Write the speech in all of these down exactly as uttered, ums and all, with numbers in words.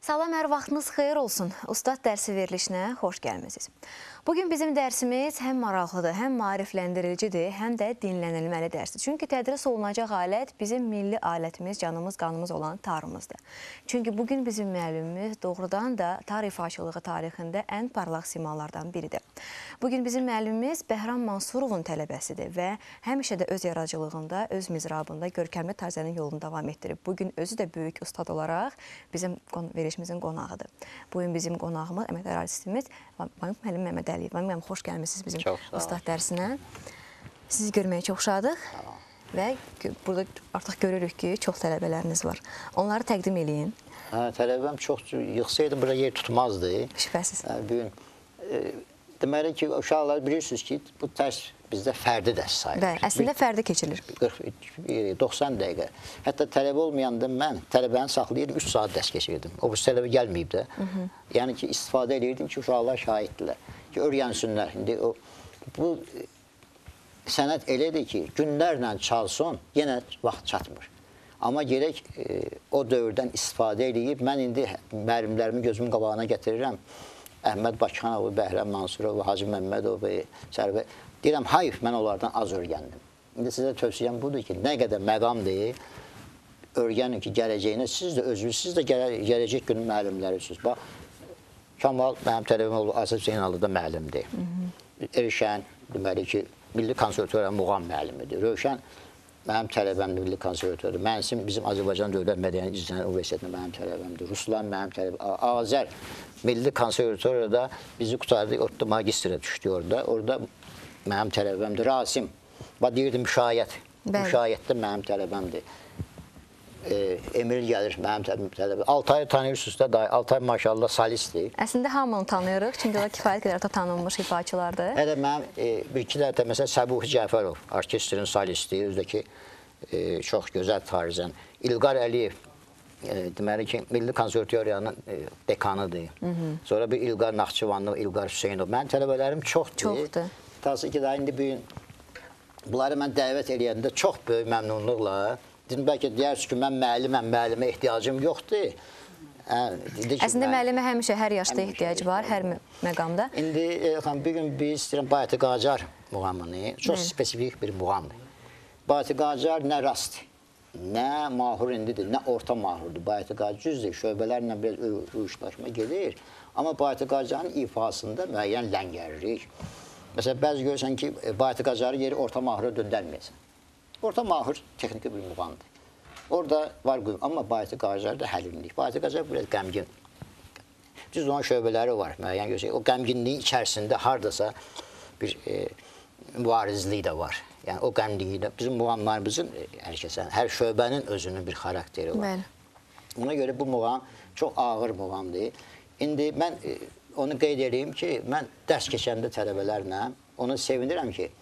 Salam, hər vaxtınız xeyir olsun. Ustad dərsi verilişinə xoş gəlmisiniz. Bugün bizim dərsimiz həm maraqlıdır, həm maarifləndiricidir, həm də dinlənilməli dərsdir. Çünki tədris olunacaq alət bizim milli alətimiz, canımız, qanımız olan tarımızdır. Çünki bugün bizim müəllimimiz doğrudan da tarix ifaçılığı tarixində ən parlaq simalardan biridir. Bugün bizim müəllimimiz Bəhram Mansurovun tələbəsidir və həmişə də öz yaradıcılığında, öz mizrabında görkəmli tarzənin yolunu davam etdirib. Bugün özü də böyük ustad olaraq bizim verilişimizin qonağıdır. Bugün bizim qonağımız, əməkdar artistimiz Vahid müəllim Məmməd Əliyev. Vahid müəllim, xoş gəlmişsiniz bizim ustad dərsinə. Sizi görməyə çox şadıq və burada artıq görürük ki, çox tələbələriniz var. Onları təqdim eləyin. Tələbəm çox yıxsaydı, burada yer tutmazdı. Şübhəsiz. Deməli ki, uşaqlar bilirsiniz ki, bu dərs bizdə fərdi dərs sayılır. Bəli, əslində fərdi keçilir. doxsan dəqiqə. Hətta tələbə olmayanda mən tələbəni saxlayırdım, üç saat dərs keçirdim. O bu tələbə gəlməyib də. Yəni ki, istifadə edirdim ki, uşaqlar şahiddirlər. Ki, öyrənsinlər. İndi o, bu sənət elədir ki, günlərlə çalsın, yenə vaxt çatmır. Amma gerək o dövrdən istifadə edib, mən indi müəllimlərimi gözümün qabağına gətirirəm. Əhməd Bakıxanov, Bəhram Mansurov, Hacı Məmmədov, Sərvə. Deyirəm, hayf, mən onlardan az öyrəndim. İndi sizə tövsiyəm budur ki, nə qədər məqamdır, öyrənin ki, gələcəyinə siz də özünüz, siz də gələcək günün müəllimlərisiniz. Bax, Kamal, mənim tələbəm oldu, Asaf Zeynallı da müəllimdir. Erşən, deməli ki, Milli Konservatoriya muğam müəllimidir. Rövşən, mənim tələbəmdir Milli Konservatoriya. Mənsim, bizim Azərbaycan Dövlət Mədəniyyət İncəsənət Universitetində mənim tələbəmdir. Ruslan mənim tələbəm. Azər, Milli Konservatoriyada bizi qutardı, orada magistrə düşdü orada. Orada mənim tələbəmdir. Rasim, bax deyirdim, müşayiət. Müşayiətdə mənim tələbəmdir. Emil gəlir, mənim tələbəm. Altayı tanıyırsınız da, Altay maşallah salistdir. Əslində hamını tanıyırıq, çünki o kifayət qədər tanınmış ifaçılardır. Hələ mənim bir-iki də məsələn Səbuhi Cəfərov, orkestrin salisti, özdəki çox gözəl tarzən. İlqar Əliyev, deməli ki, Milli Konservatoriyanın dekanıdır. Sonra bir İlqar Naxçıvanlı, İlqar Hüseynov. Mənim tələbələrim çoxdur. Çoxdur. Tası ki, daha indi bugün bunları mən dəvət edəndə çox böyük məmnunluqla dedim, bəlkə deyirsiniz ki, mən müəlliməm, müəllimə ehtiyacım yoxdur. Əslində müəllimə həmişə hər yaşda ehtiyac var, hər məqamda. İndi bugün biz istəyirəm Bayatı Qacar muğamını, çox spesifik bir muğamdır. Bayatı Qacar nə rast, nə mahur indidir, nə orta mahurdur. Bayatı Qacar cüzdür, şöbələrlə biraz uyuşlaşma gedir. Amma Bayatı Qacarın ifasında müəyyən ləngərlik. Məsələn, bəzi görürsən ki, Bayatı Qacarı yeri orta mahura döndərməyəsən. Orta mahur texniki bir muğamdır. Orada var, amma Bayatı Qacarda həlimlik. Bayatı Qacar biraz qəmgin. Düz onun şöbələri var, müəyyən görürsən. O qəmginliyin içərisində haradasa bir mübarizlik də var. Yəni, o qəmginliyi də bizim muğamlarımızın, hər şöbənin özünün bir xarakteri var. Ona görə bu muğam çox ağır muğamdır. İndi mən onu qeyd edeyim ki, mən dərs keçəndə tələbələrlə onu sevinirəm ki,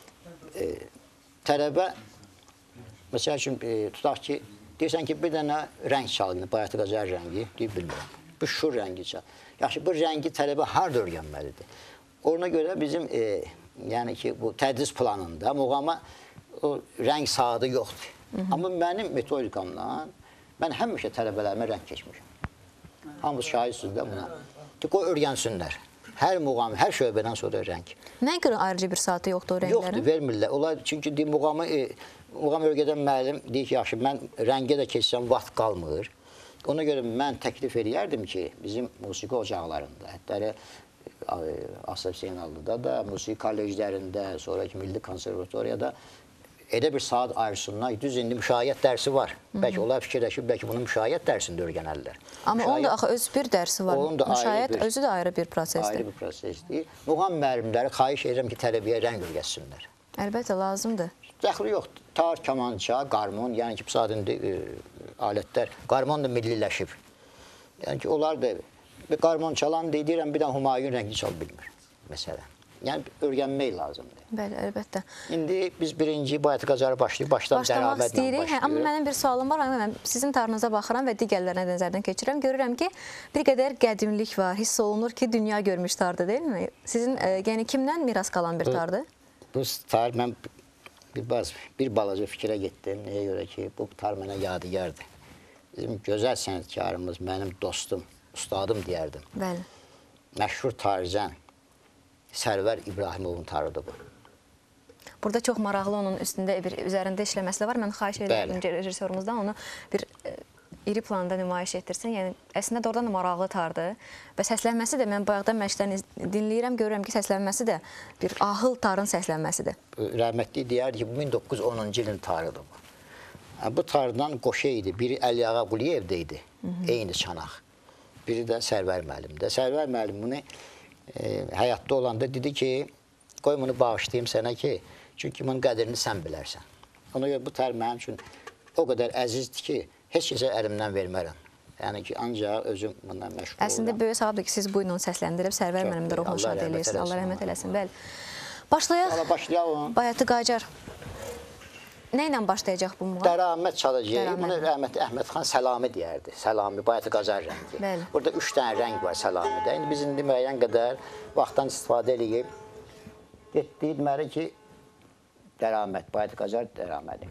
tələbə, məsəl üçün, tutaq ki, deyirsən ki, bir dənə rəng çalgını, Bayatı Qacar rəngi, deyib bilmirəm. Bu şur rəngi çal. Yaxşı, bu rəngi tələbə harada öyrənməlidir? Ona görə bizim, yəni ki, bu tədris planında muğama o rəng saatı yoxdur. Amma mənim metodikamla mən həmişə tələbələrimə rəng keçmişəm. Hamız şahidsiniz də buna. Qoy öyrənsinlər. Hər muğam, hər şöbədən sonra rəng. Nəyə görə ayrıca bir saatı yoxdur o rənglərin? Yoxdur, vermirlər. Onlar, çünki muğamı, muğam öyrədən müəllim deyir ki, yaxşı, mən rəngə də keçsəm vaxt qalmır. Ona görə mən təklif edərdim ki, bizim musiqi ocaqlarında, hətta Asaf Zeynallıda da, musiqi kolleclərində, sonraki Milli Konservatoriyada elə bir saat ayrısınlar. Düz indi müşayiət dərsi var. Bəlkə onlar fikirləşib, bəlkə bunun müşayiət dərsində öyrənərlər. Amma onun da axı öz bir dərsi var. Müşayiət özü də ayrı bir prosesdir. Ayrı bir prosesdir. Muğam müəllimləri xahiş edirəm ki, tələbəyə rəng öyrətsinlər. Əlbəttə, lazımdır. Dəxli yoxdur. Tar, kamança, qarmon, yəni ki, bu saat indi alətlər, qarmon da milliləşib. Yəni ki, onlar da bir qarmon çalan deyirəm, bir dənə Humayun rəngi çal bilmir, məsələn. Yəni, öyrənmək lazımdır. Bəli, əlbəttə. İndi biz birinci Bayatı Qacarı başlayıb, başdan dəravətlə başlayırıq. Amma mənim bir sualım var, mən sizin tarınıza baxıram və digərlərinə nəzərdən keçirəm. Görürəm ki, bir qədər qədimlik var, hiss olunur ki, dünya görmüş tardır, deyil mi? Sizin, yəni, kimdən miras qalan bir tardır? Bu tar, mən bir balaca fikrə getdim. Nəyə görə ki, bu tar mənə yadigardır. bizim gözəl sənətkarımız, mənim dostum, ustadım deyərdim. Bəli. Məşhur tarixən Sərvər İbrahimovun tarıdır bu. Burada çox maraqlı onun üstündə bir üzərində işləməsi də var. Mən xahiş edirəm rejissorumuzdan onu bir e, iri planda nümayiş etdirsin. Yəni əslində də oradan da maraqlı tardır və səslənməsi də mən bayaqdan məşqlərini dinləyirəm, görürəm ki, səslənməsi də bir ahıl tarın səslənməsidir. Rəhmətli deyərdi ki, bu min doqquz yüz onuncu ilin tarıdır bu. Bu tardan qoşa idi. Biri Əliağa Quliyevdə idi, eyni çanaq. Biri də Sərvər müəllimdə. Sərvər müəllim bunu e, həyatda olanda dedi ki, qoy bunu bağışlayayım sənə ki, çünki bunun qədrini sən bilərsən. Ona görə bu tar mənim üçün o qədər əzizdir ki, heç kəsə əlimdən vermərəm. Yəni ki, ancaq özüm bundan məşğul oluram. Əslində böyük savabdır ki, siz bu ilə onu səsləndirib Sərvər müəllim də ruhunu şad eləyirsiniz. Allah rəhmət eləsin. Bəli. Başlayaq. Allah başlayalım. Bayatı Qacar. Nə ilə başlayacaq bu muğam? Dəramət çalacaq. Bunu rəhmətli Əhməd xan Səlami deyərdi. Səlami, Bayatı Qacar rəngi. Bəli. Burada üç dənə rəng var Səlamidə. İndi biz indi müəyyən qədər vaxtdan istifadə edib getdik deməli ki, dəramət, Bayatı Qacar dəramədi.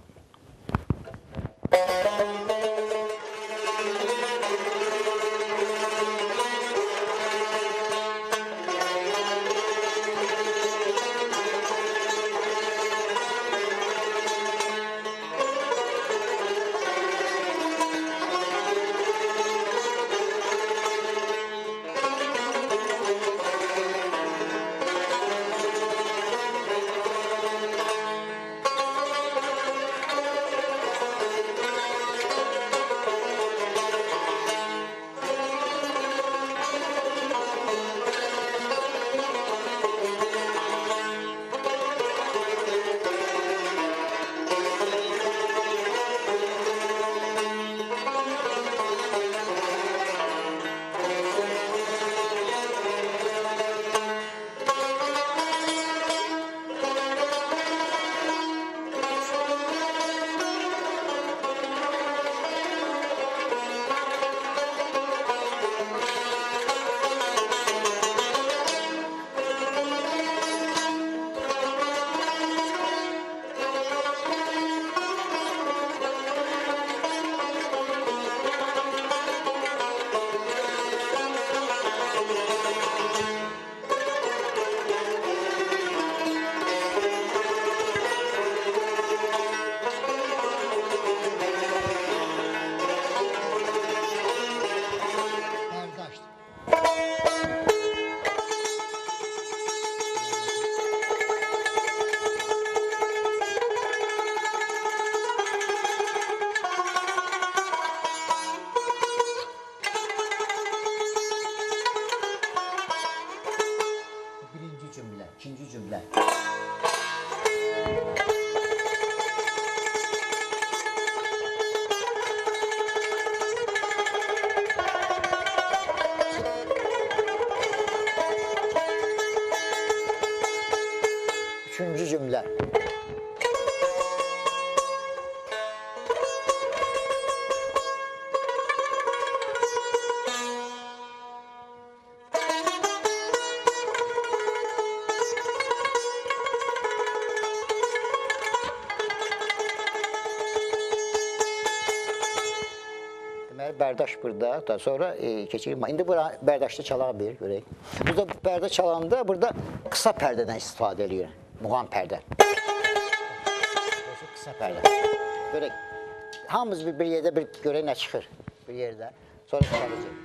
İkinci cümlə. Üçüncü cümlə. Bərdaş burada, da sonra e, keçirik. İndi bura bərdaşda çalaq bir, görək. Burada bərdaş çalanda, burada qısa pərdədən istifadə edilir. Muğam pərdə. Qısa pərdə. Görək. Hamımız bir, bir yerdə bir görək nə çıxır. Bir yerdə. Sonra çalacaq.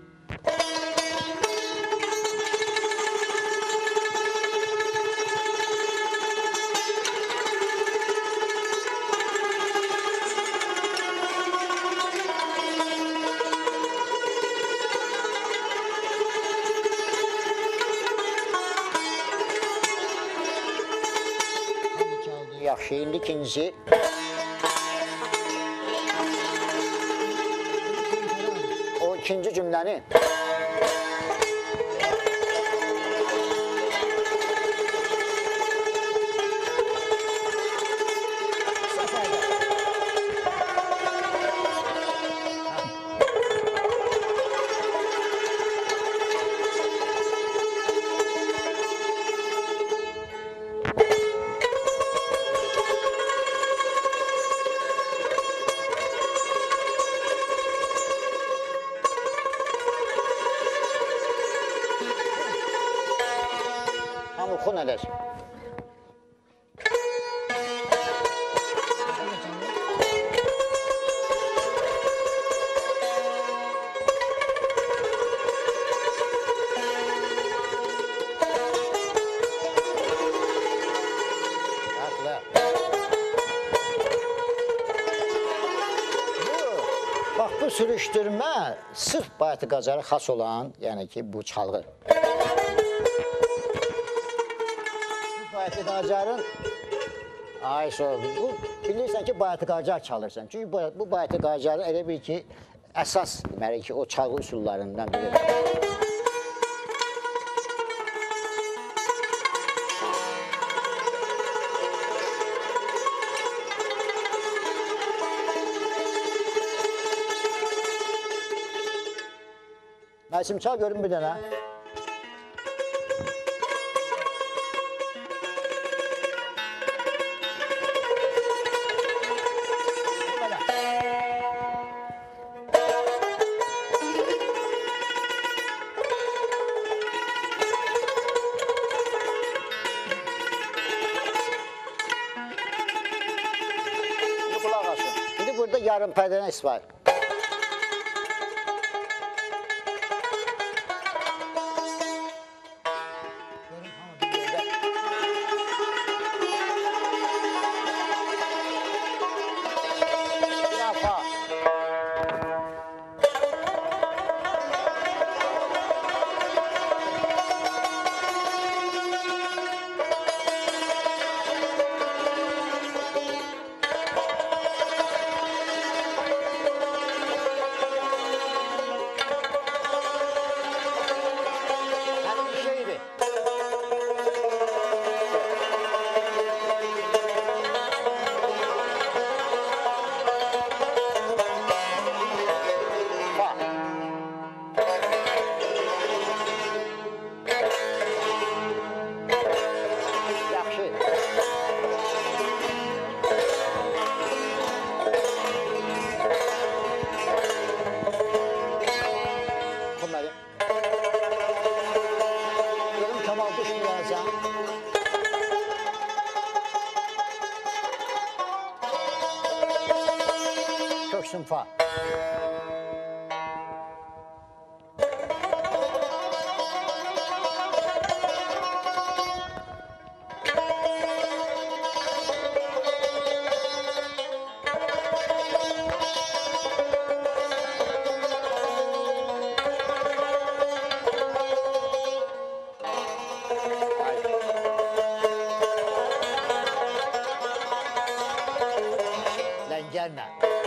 Yaxşı, indi ikincisi. O ikinci cümləni. Buyurun Ələş. Bax, bu sürüşdürmə sırf Bayatı Qacarı xas olan, yəni ki, bu çalğı. Bu Bayatı Qacarın, ay soğuk, bu bilirsən ki, Bayatı Qacar çalırsan. Çünki bu, bu Bayatı Qacarı elə bil ki, əsas, deməli ki, o çalğı üsullarından biridir. Məsim, çal görün bir dənə. İndi qulaq asın. İndi burada yarım pərdənə isvar. Köksün fa. Ləngərlə.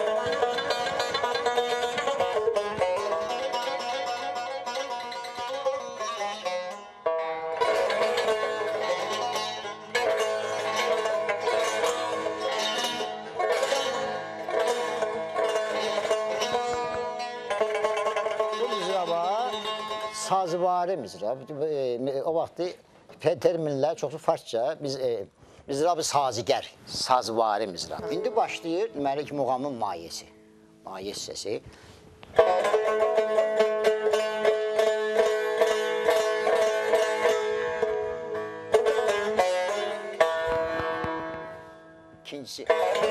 Sazıvari mizrab. O vaxtı terminlər çoxu farsça, biz e, mizrab-ı sazigər, sazıvari mizrab. İndi başlayır, deməli ki, muğamın mayesi, maye hissəsi. İkincisi.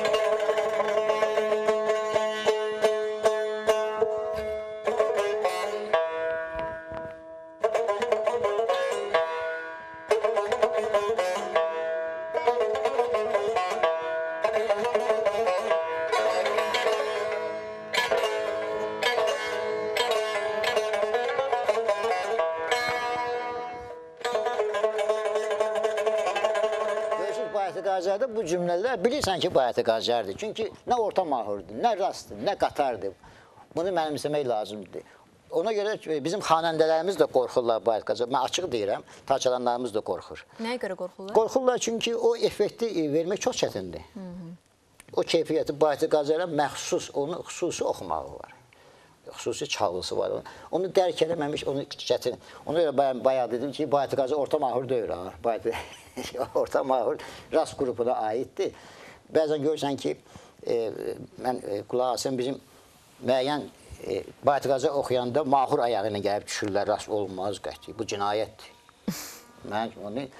Bayatı Qacar'da bu cümlələr bilirsən ki, Bayatı Qacar'dır. Çünki nə orta mahurdur, nə rastdır, nə qatardır. Bunu mənimsəmək lazımdır. Ona görə bizim xanəndələrimiz də qorxurlar Bayatı Qacar. Mən açıq deyirəm, taçalanlarımız da qorxur. Nəyə görə qorxurlar? Qorxurlar çünki o effekti vermək çox çətindir. Hı -hı. O keyfiyyəti Bayatı Qacar'a məxsus, onu xüsusi oxumağı var. Xüsusi çalğısı var. Onu dərk eləməmiş, onu çətin. Ona görə bayağı dedim ki, Bayatı Qacar orta mahur deyil. Bayatı orta mahur rast qrupuna aiddir. Bəzən görürsən ki, e, mən e, qulaq asım bizim müəyyən e, Bayatı Qacar oxuyanda mahur ayağına gəlib düşürlər, rast olmaz qəti. Bu cinayətdir. Mən onu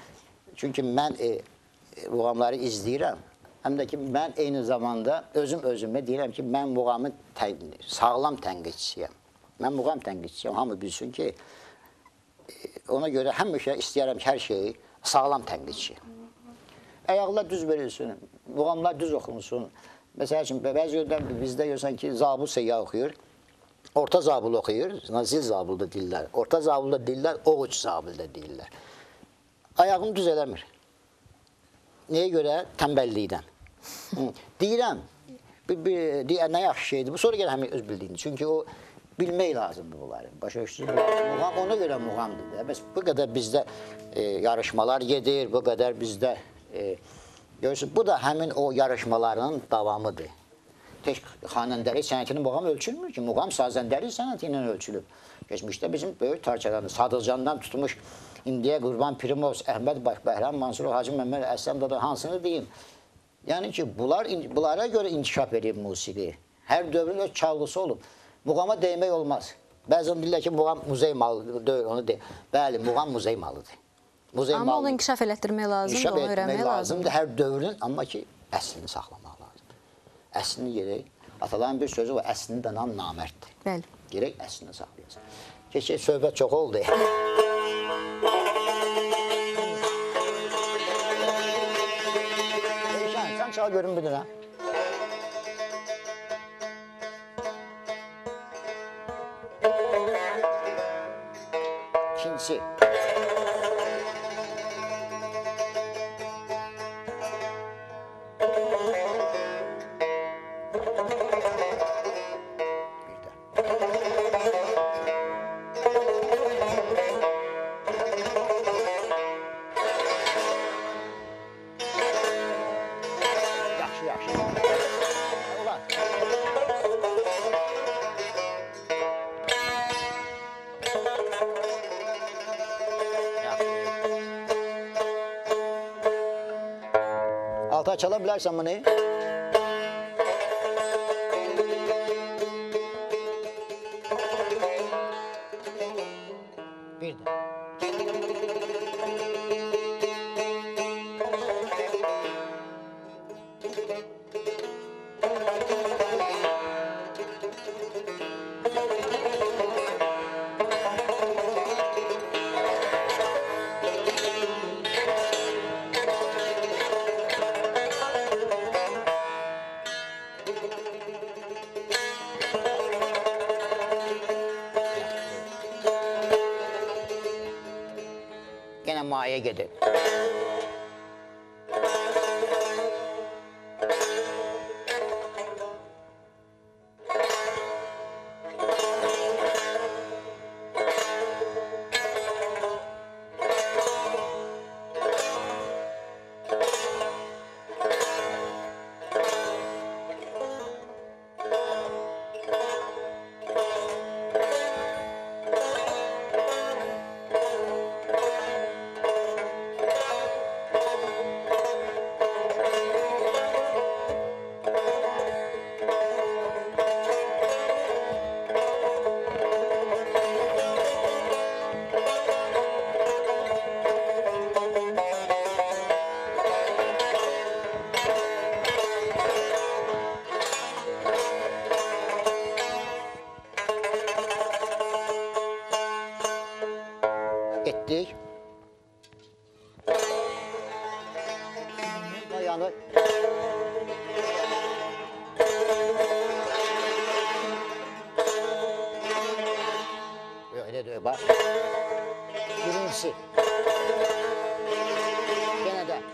çünki mən e, muğamları izləyirəm. Həm də ki, mən eyni zamanda özüm özümə deyirəm ki, mən muğamın tə sağlam tənqidçisiyəm. Mən muğam tənqidçisiyəm, hamı bilsin ki, ona görə həmişə istəyərəm ki, hər şeyi sağlam tənqidçi. Əyaqlar düz verilsin, muğamlar düz oxunsun. Məsəl üçün, bəzi yerdən bizdə görsən ki, zabul seyyah oxuyur, orta zabul oxuyur, zil zabul da deyirlər, orta zabul da deyirlər, oğuc zabul da deyirlər. Ayağını düz eləmir. Nəyə görə? Tənbəllikdən. Deyirəm, nə yaxşı şeydir, bu sonra gələ həmin öz bildiyini. Çünki o, bilmək lazımdır bunları. Başa düşdünüz? Muğam ona görə muğamdır. Bəs bu qədər bizdə e, yarışmalar gedir, bu qədər bizdə e, görürsünüz, bu da həmin o yarışmaların davamıdır. Tək xanəndəlik sənətinin muğam ölçülmür ki, muğam sazəndəlik sənəti ilə ölçülüb. Geçmişdə bizim böyük tarçalardır, Sadıqcandan tutmuş, indiyə Qurban Pirimov, Əhməd Bəhram Mansurov, Hacı Məmməd Əsəm da hansını deyim. Yəni ki, bunlar, bunlara görə inkişaf edib musiqi. Hər dövrün öz çalğısı olub. Muğama deymək olmaz. Bəzən deyirlər ki, muğam muzey malıdır, deyil, onu deyil. Bəli, muğam muzey malıdır. Muzey amma malıdır. Onu inkişaf elətdirmək lazımdır, onu öyrənmək lazımdır. Hər dövrün, amma ki, əslini saxlamaq lazımdır. Əslini gerək, ataların bir sözü var, əslini danan namərddir. Bəli. Gerək əslini saxlayasın. Keşək, söhbət çox oldu. Sən çal görün bir dənə. İkincisi. Alta çala bilərsən bunu? Bir də. Gene maya gedir. Ettik. Ayağını. Öyle de bak. Birincisi. Gene de.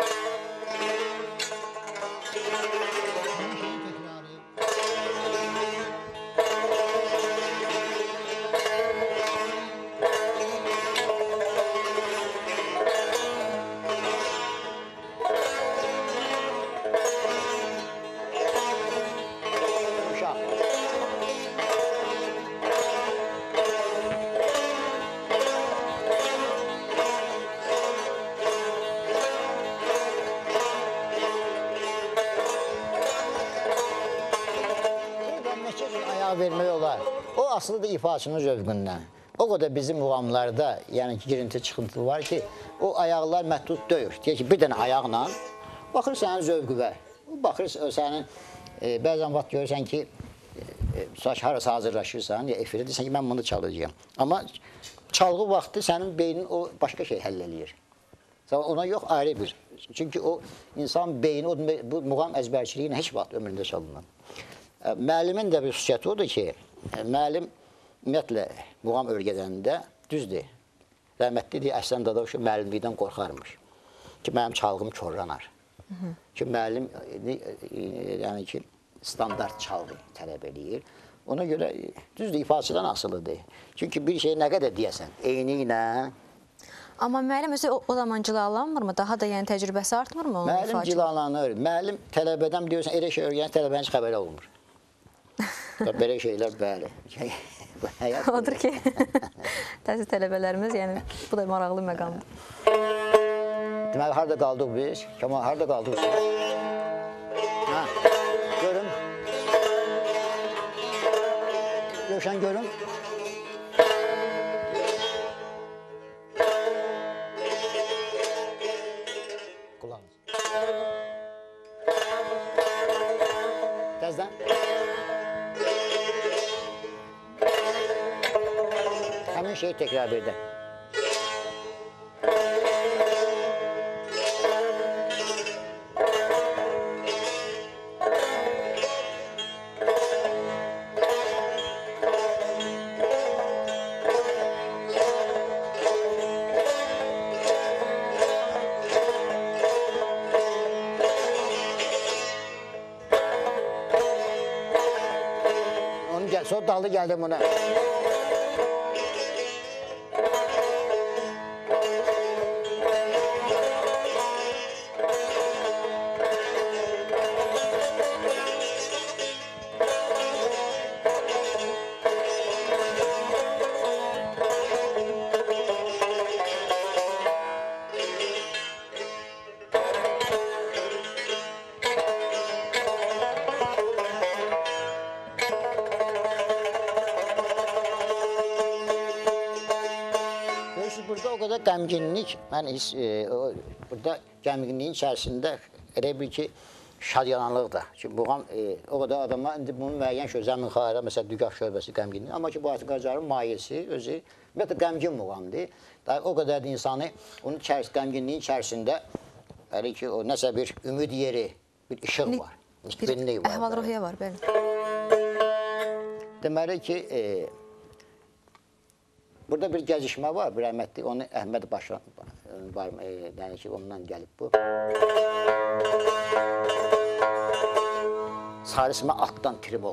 Vermək olar. O asılıdır ifaçının zövqündən. o qədər bizim muğamlarda, yəni ki, girinti çıxıntı var ki, o ayaqlar məhdud deyil. Deyək ki, bir dənə ayaqla baxır sənin zövqü var. Baxır sənin, e, bəzən vaxt görürsən ki, e, harasa hazırlaşırsan, ya efirə deyirsən ki, mən bunu çalacağım. Amma çalğı vaxtı sənin beynin o başqa şey həll eləyir. Ona yox, ayrı bir. Çünki o insan beyni, o, bu muğam əzbərçiliyi heç vaxt ömründə çalınmaz. Müəllimin də bir xüsusiyyəti odur ki, müəllim ümumiyyətlə muğam örgədəndə düzdür. Rəhmətli deyir, Əslan Dadaşov müəllimlikdən qorxarmış ki, mənim çalğım korlanar. Ki, müəllim yəni ki, standart çalğı tələb eləyir. Ona görə düzdür, ifadədən asılıdır. Çünki bir şey nə qədər deyəsən, eyni ilə. Amma müəllim özü o, o zaman cilalanmırmı? Daha da yəni təcrübəsi artmırmı? Müəllim cilalanır. Müəllim tələbədən deyirsən, elə şey öyrənir, tələbənin heç xəbəri olmur. Belə şeylər, bəli. Odur ki, təhsil tələbələrimiz, yəni bu da maraqlı məqamdır. Deməli, harada qaldıq biz? Kemal, harada qaldıq? Hə, görüm. Görüşən görüm. Kulağınız. Təzdən. Həmin şeyi təkrar bir də. Sonra dalı gəldim buna. Burada o qədər qəmginlik, mən hiss, e, o, burada qəmginliyin içərisində elə bir ki, şadyanalıq da. Çünki buğam, e, o qədər adama, indi bunun müəyyən şöbə, Zəmin Xayra, məsələn, Dügah şöbəsi qəmginlik. Amma ki, bu Atiq Qacarın mayesi, özü, ümumiyyətlə, qəmgin muğamdır. O qədər insanı, onun qəmginliyin içərisində, elə ki, o nəsə bir ümid yeri, bir işıq var, nikbinlik var. Əhval-ruhiyyə var, bəli. Deməli ki, e, burada bir gəzişmə var, bir rəhmətli, onu Əhməd Başan var, e, yəni ki, ondan gəlib bu. Sarısma altdan tribol.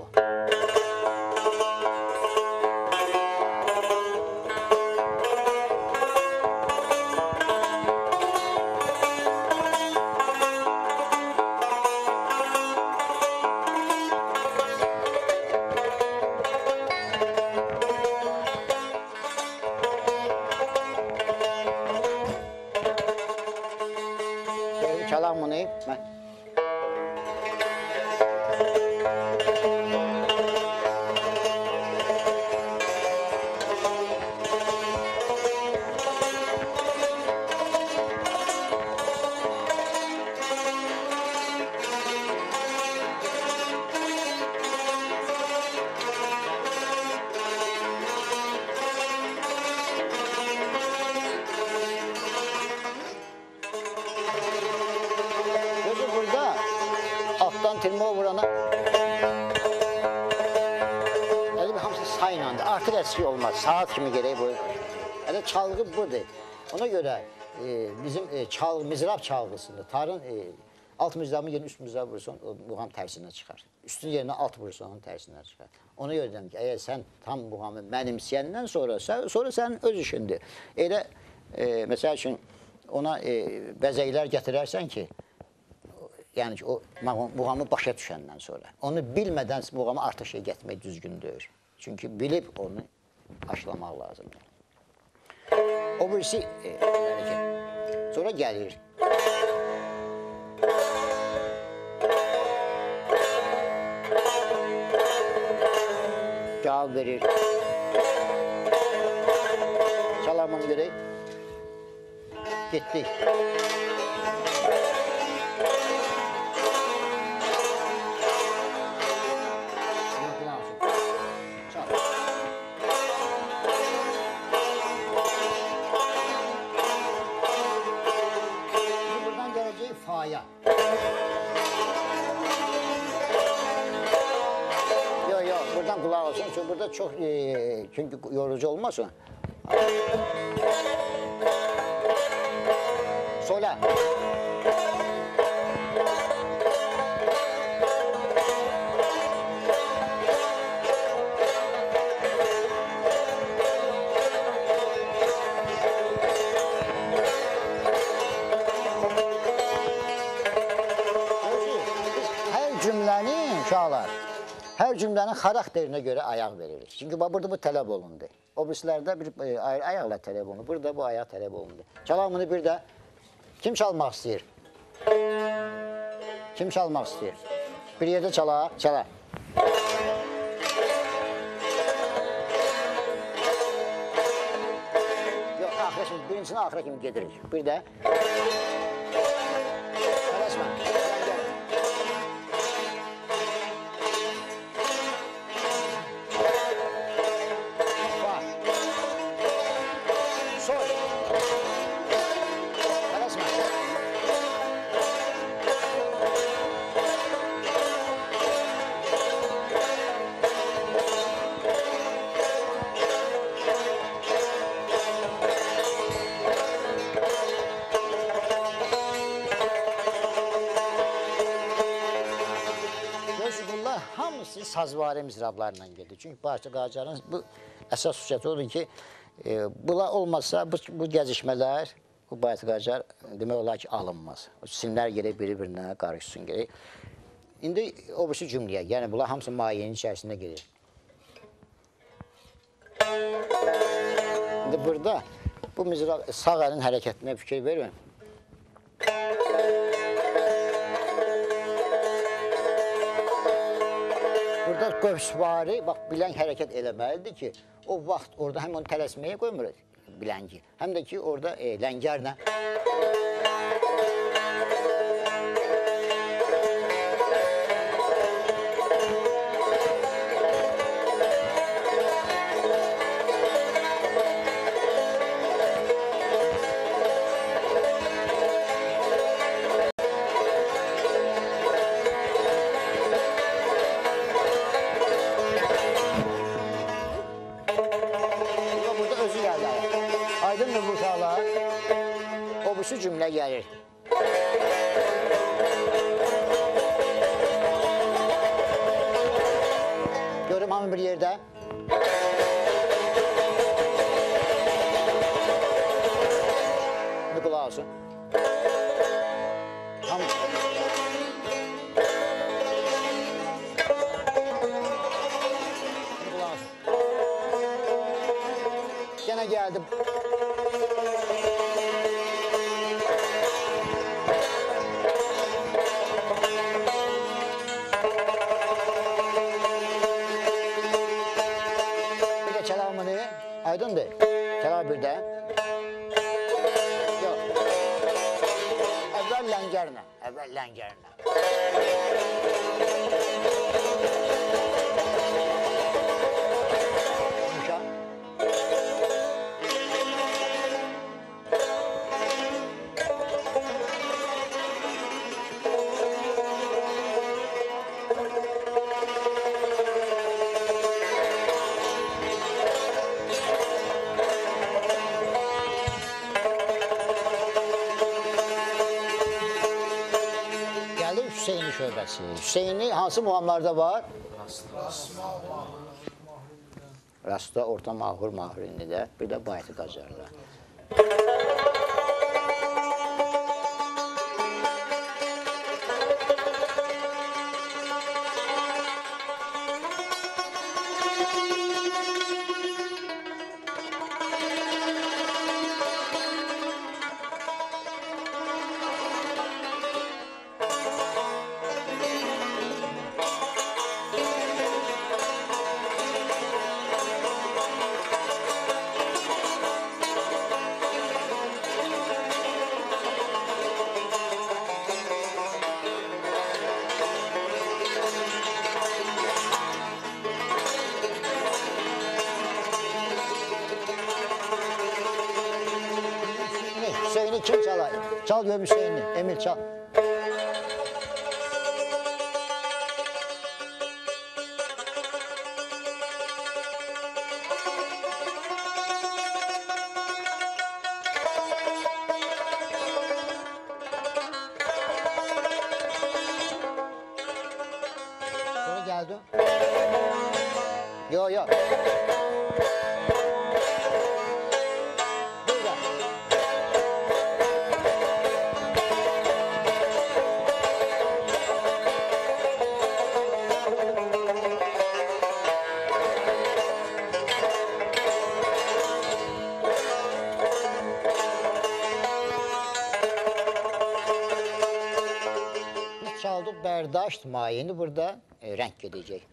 Çalam bunu, mən. Tilma vurana elə bir hamısı sayla da, artıq əski olmaz, saat kimi gerək bu. Elə çalğı budur. Ona görə e, bizim e, çalğı, mizrab çalğısında tarın e, alt mizrabın yerinə üst mizrab vursan, o muğam tərsinə çıxar. Üstün yerinə alt vursan, onun tərsinə çıxar. Ona görə deyəm ki, əgər sən tam muğamı mənimsəyəndən sonra, sonra sənin öz işindir. Elə, e, məsəl üçün, ona e, bəzəklər gətirərsən ki, yəni ki, o muğamı başa düşəndən sonra. Onu bilmədən muğamı artıq şey getmək düzgün deyir. Çünki bilib onu aşılamaq lazımdır. O birisi, e, sonra gəlir. Cavab verir. harmoni görək. Getdik. Buradan gələcək faya. Yok yok, buradan kulak olsun çünkü burada çok e, çünkü yorucu olmasın. Sola. Her cümlenin uşaqlar, her cümlenin xarakterine göre ayaq veririk. Çünkü burada bu tələb olundu. O birislərdə bir e, ayrı ayaqla tələb olundu. Burada bu ayaq tələb olundu. Çalamını bir də kim çalmaq istəyir? Kim çalmaq istəyir? Bir yerdə çala, çala. Yox, axıra kimi, birincisini axıra kimi gedirik. Bir də. Tələsmə. Hamısı sazvari mizrablarla gedir. Çünki Bayatı Qacarın bu əsas xüsusiyyəti odur ki, e, bunlar olmazsa bu, bu gəzişmələr, bu Bayatı Qacar demək olar ki, alınmaz. Simlər gerək bir-birinə qarışsın gerək. İndi o birisi cümləyə, yəni bunlar hamısı mayenin içərisində gedir. İndi burada bu mizrab sağ əlin hərəkətinə fikir verin. Burada qövsvari, bax, bilən hərəkət eləməlidir ki, o vaxt orada həm onu tələsməyə qoymur biləngi, həm də ki, orada e, ləngərlə. Şu cümle gelir. Görüm hamı bir yerde. Bir kulağı olsun. Hamı. Bir kulağı olsun. Gene geldim. Aydındır. Çalar bir də. Yox. Əvvəl ləngərlə. Əvvəl ləngərlə. Yumuşaq. Hüseyni şöbəsi. Hüseyni hansı muhamlarda var? Rasta, orta mahur, mahurində də, bir də Bayatı Qacarlar. Çal gör Hüseyin'i. Emil çal. Sonra geldi. Yo yo. Burada. Biz çaldık berdaşt mayeni burada e, renk gidecek.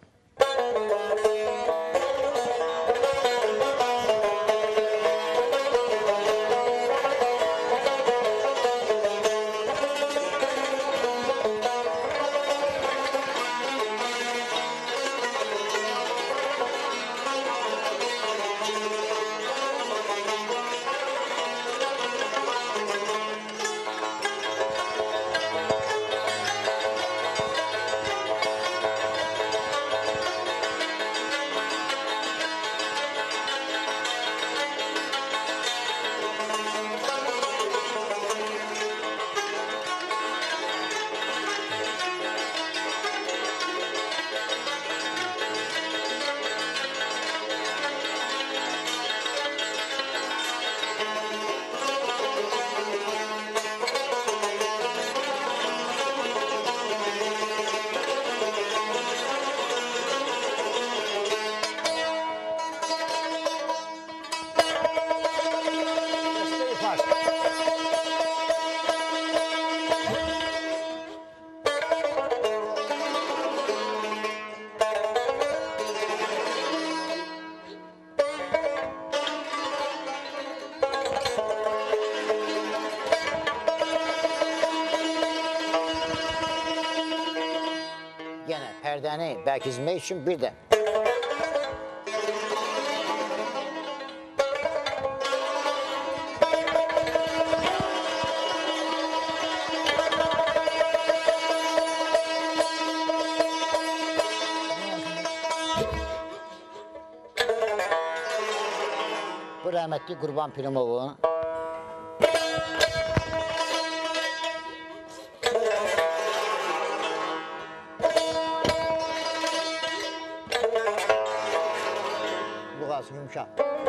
Gene perdəni bərkizmək üçün bir də. Bu rəhmətli Qurban Pirimovun yumuşak.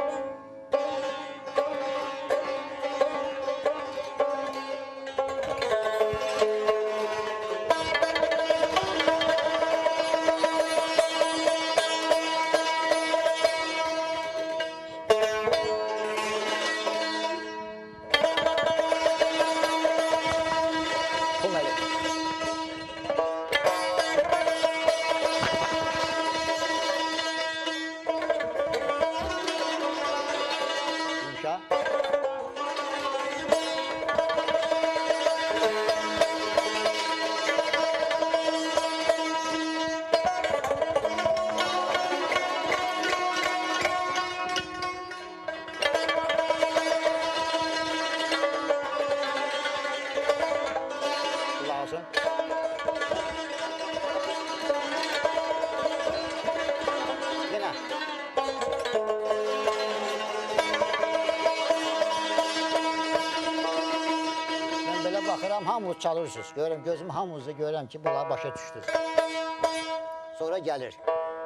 Baxıram, hamınız çalırsınız. Görürəm, gözüm hamınızda görürəm ki, bunlar başa düşdünüz. Sonra gəlir.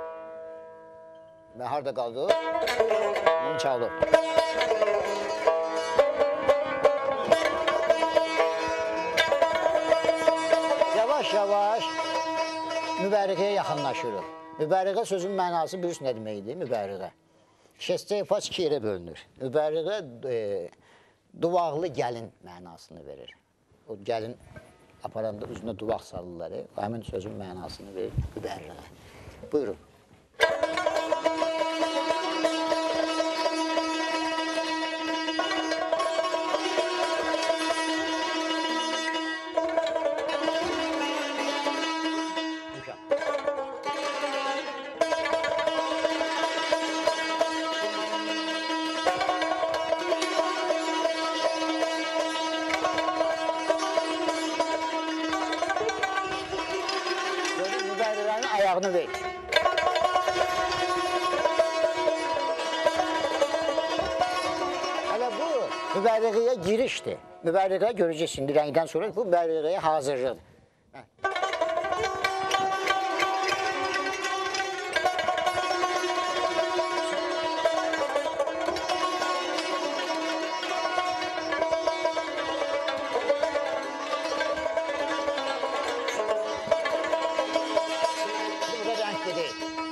Və harada qaldı? Bunu çaldı. Yavaş-yavaş mübərriğəyə yaxınlaşırıq. Mübərriğə sözün mənası bilirsiniz nə deməkdir? Mübərriğə. Şəstə ifaç iki yerə bölünür. Mübərriğə e, duvaqlı gəlin mənasını verir. O gəlin aparanda üzünə duvaq salırlar. Həmin sözün mənasını verir mübərriğə. Buyurun. mübəlliğəyə girişdir. Mübəlliğə görəcəksin, rəngdən sonra bu mübəlliğəyə hazırlıq. Burada rəng gedir.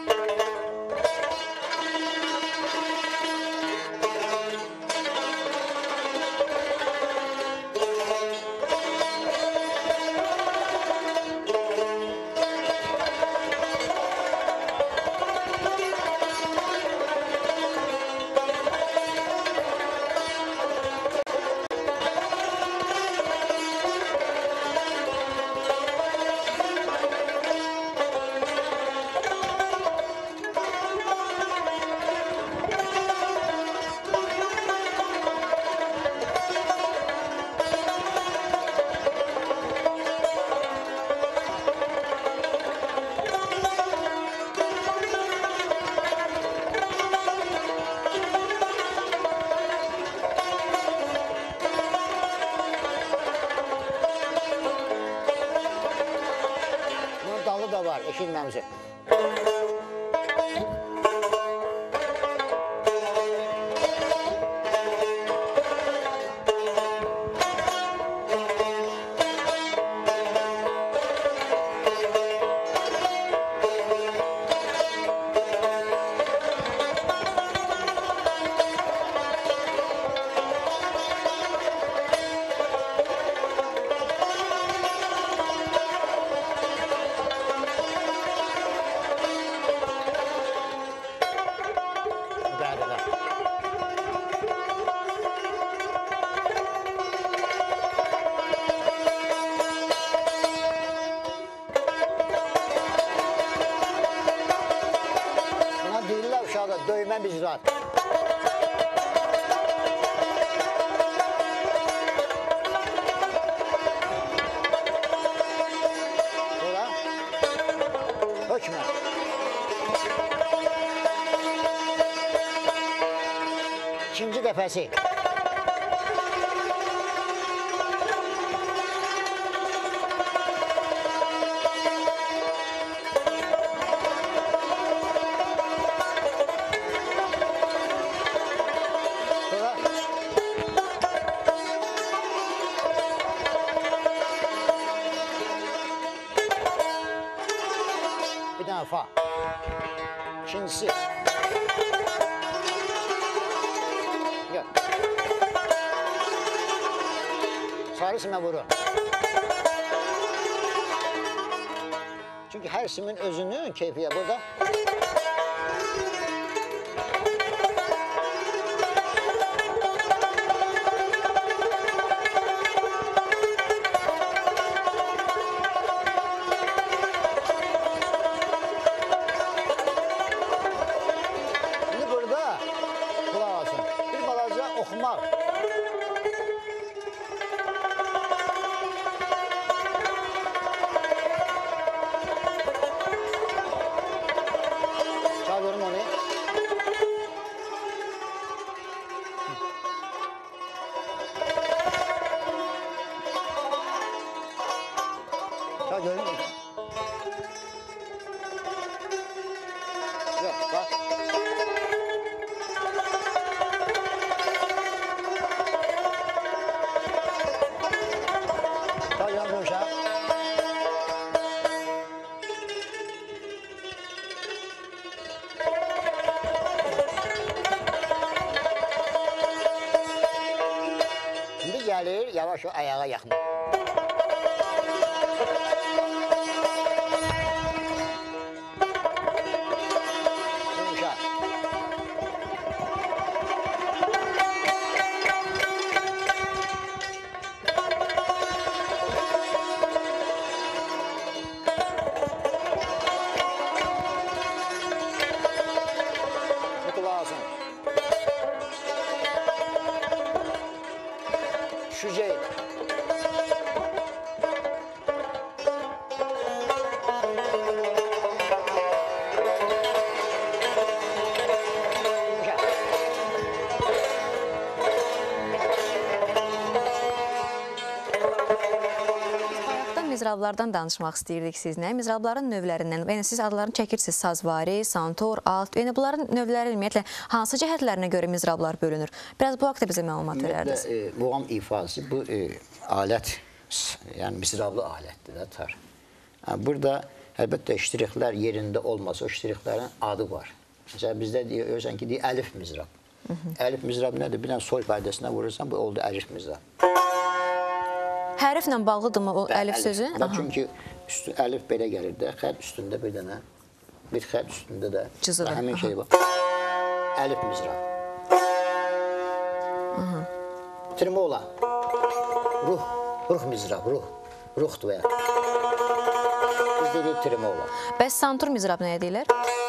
Bunun dalı da var, eşitməmişim. Mübəlliğə. Buna deyirlər uşaqda döymə bizrat. Sonra hökmə. İkinci dəfəsi. Sonra bir dənə fa. İkincisi. Gör. Sarı simə vurur. Çünki hər simin özünün keyfiyyəti burada. Şimdi burada kulaq alsın. Bir balaca oxumaq. Çalıyorum onu. Çalıyorum. Yok, bak. Çalıyorum uşaq. Şimdi gəlir, yavaş o ayağa yaxın. Yumuşaq. Bu kulaq alsın. Şücey. mizrablardan danışmaq istəyirdik sizlə. Mizrabların növlərindən, yəni siz adlarını çəkirsiniz, sazvari, santor, alt. Yəni bunların növləri ümumiyyətlə hansı cəhətlərinə görə mizrablar bölünür? Biraz bu haqda bizə məlumat verərdiniz. E, muğam ifası bu e, alət, yəni mizrablı alətdir də tar. Yəni, burada əlbəttə ştrixlər yerində olmasa, o ştrixlərin adı var. Məsələn, bizdə deyir, özən ki, deyir, əlif mizrab. Hı -hı. Əlif mizrab nədir? Bir dənə sol pərdəsinə vurursan, bu oldu əlif mizrab. Hərflə bağlıdırmı o Bə, əlif sözü? Bə, çünki üstü, əlif belə gəlir də, xətt üstündə bir dənə, bir xətt üstündə də cızılı. Həmin şey var. Əlif mizrab. Bitirmə olan. Ruh, ruh mizrab, ruh. Ruhdur və ya. Biz dedik bitirmə olan. Bəs santur mizrab nəyə deyilər?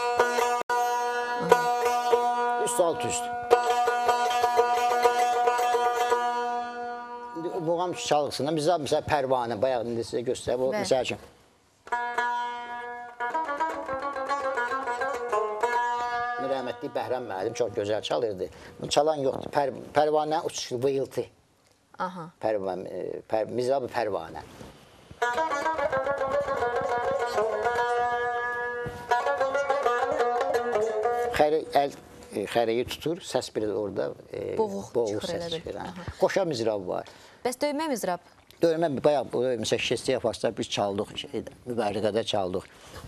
Üst, alt, üst. Muğam çalğısında mizrab, məsələn, pərvanə, bayaq indi sizə göstərib, o, məsəl üçün. Rəhmətli Bəhrəm müəllim çox gözəl çalırdı. Bunu çalan yoxdur. Pər, pərvanə uçuşu, vıyıltı. Aha. Pərvan, pər, mizrab-ı pərvanə. Xəri, əl xəriyi tutur, səs bir orada e, boğuq, boğuq səs çıxır. Qoşa mizrab var. Bəs döymə mizrab? Döymə, bayaq, məsələn, şesti yapaslar biz çaldıq, mübərriqədə çaldıq.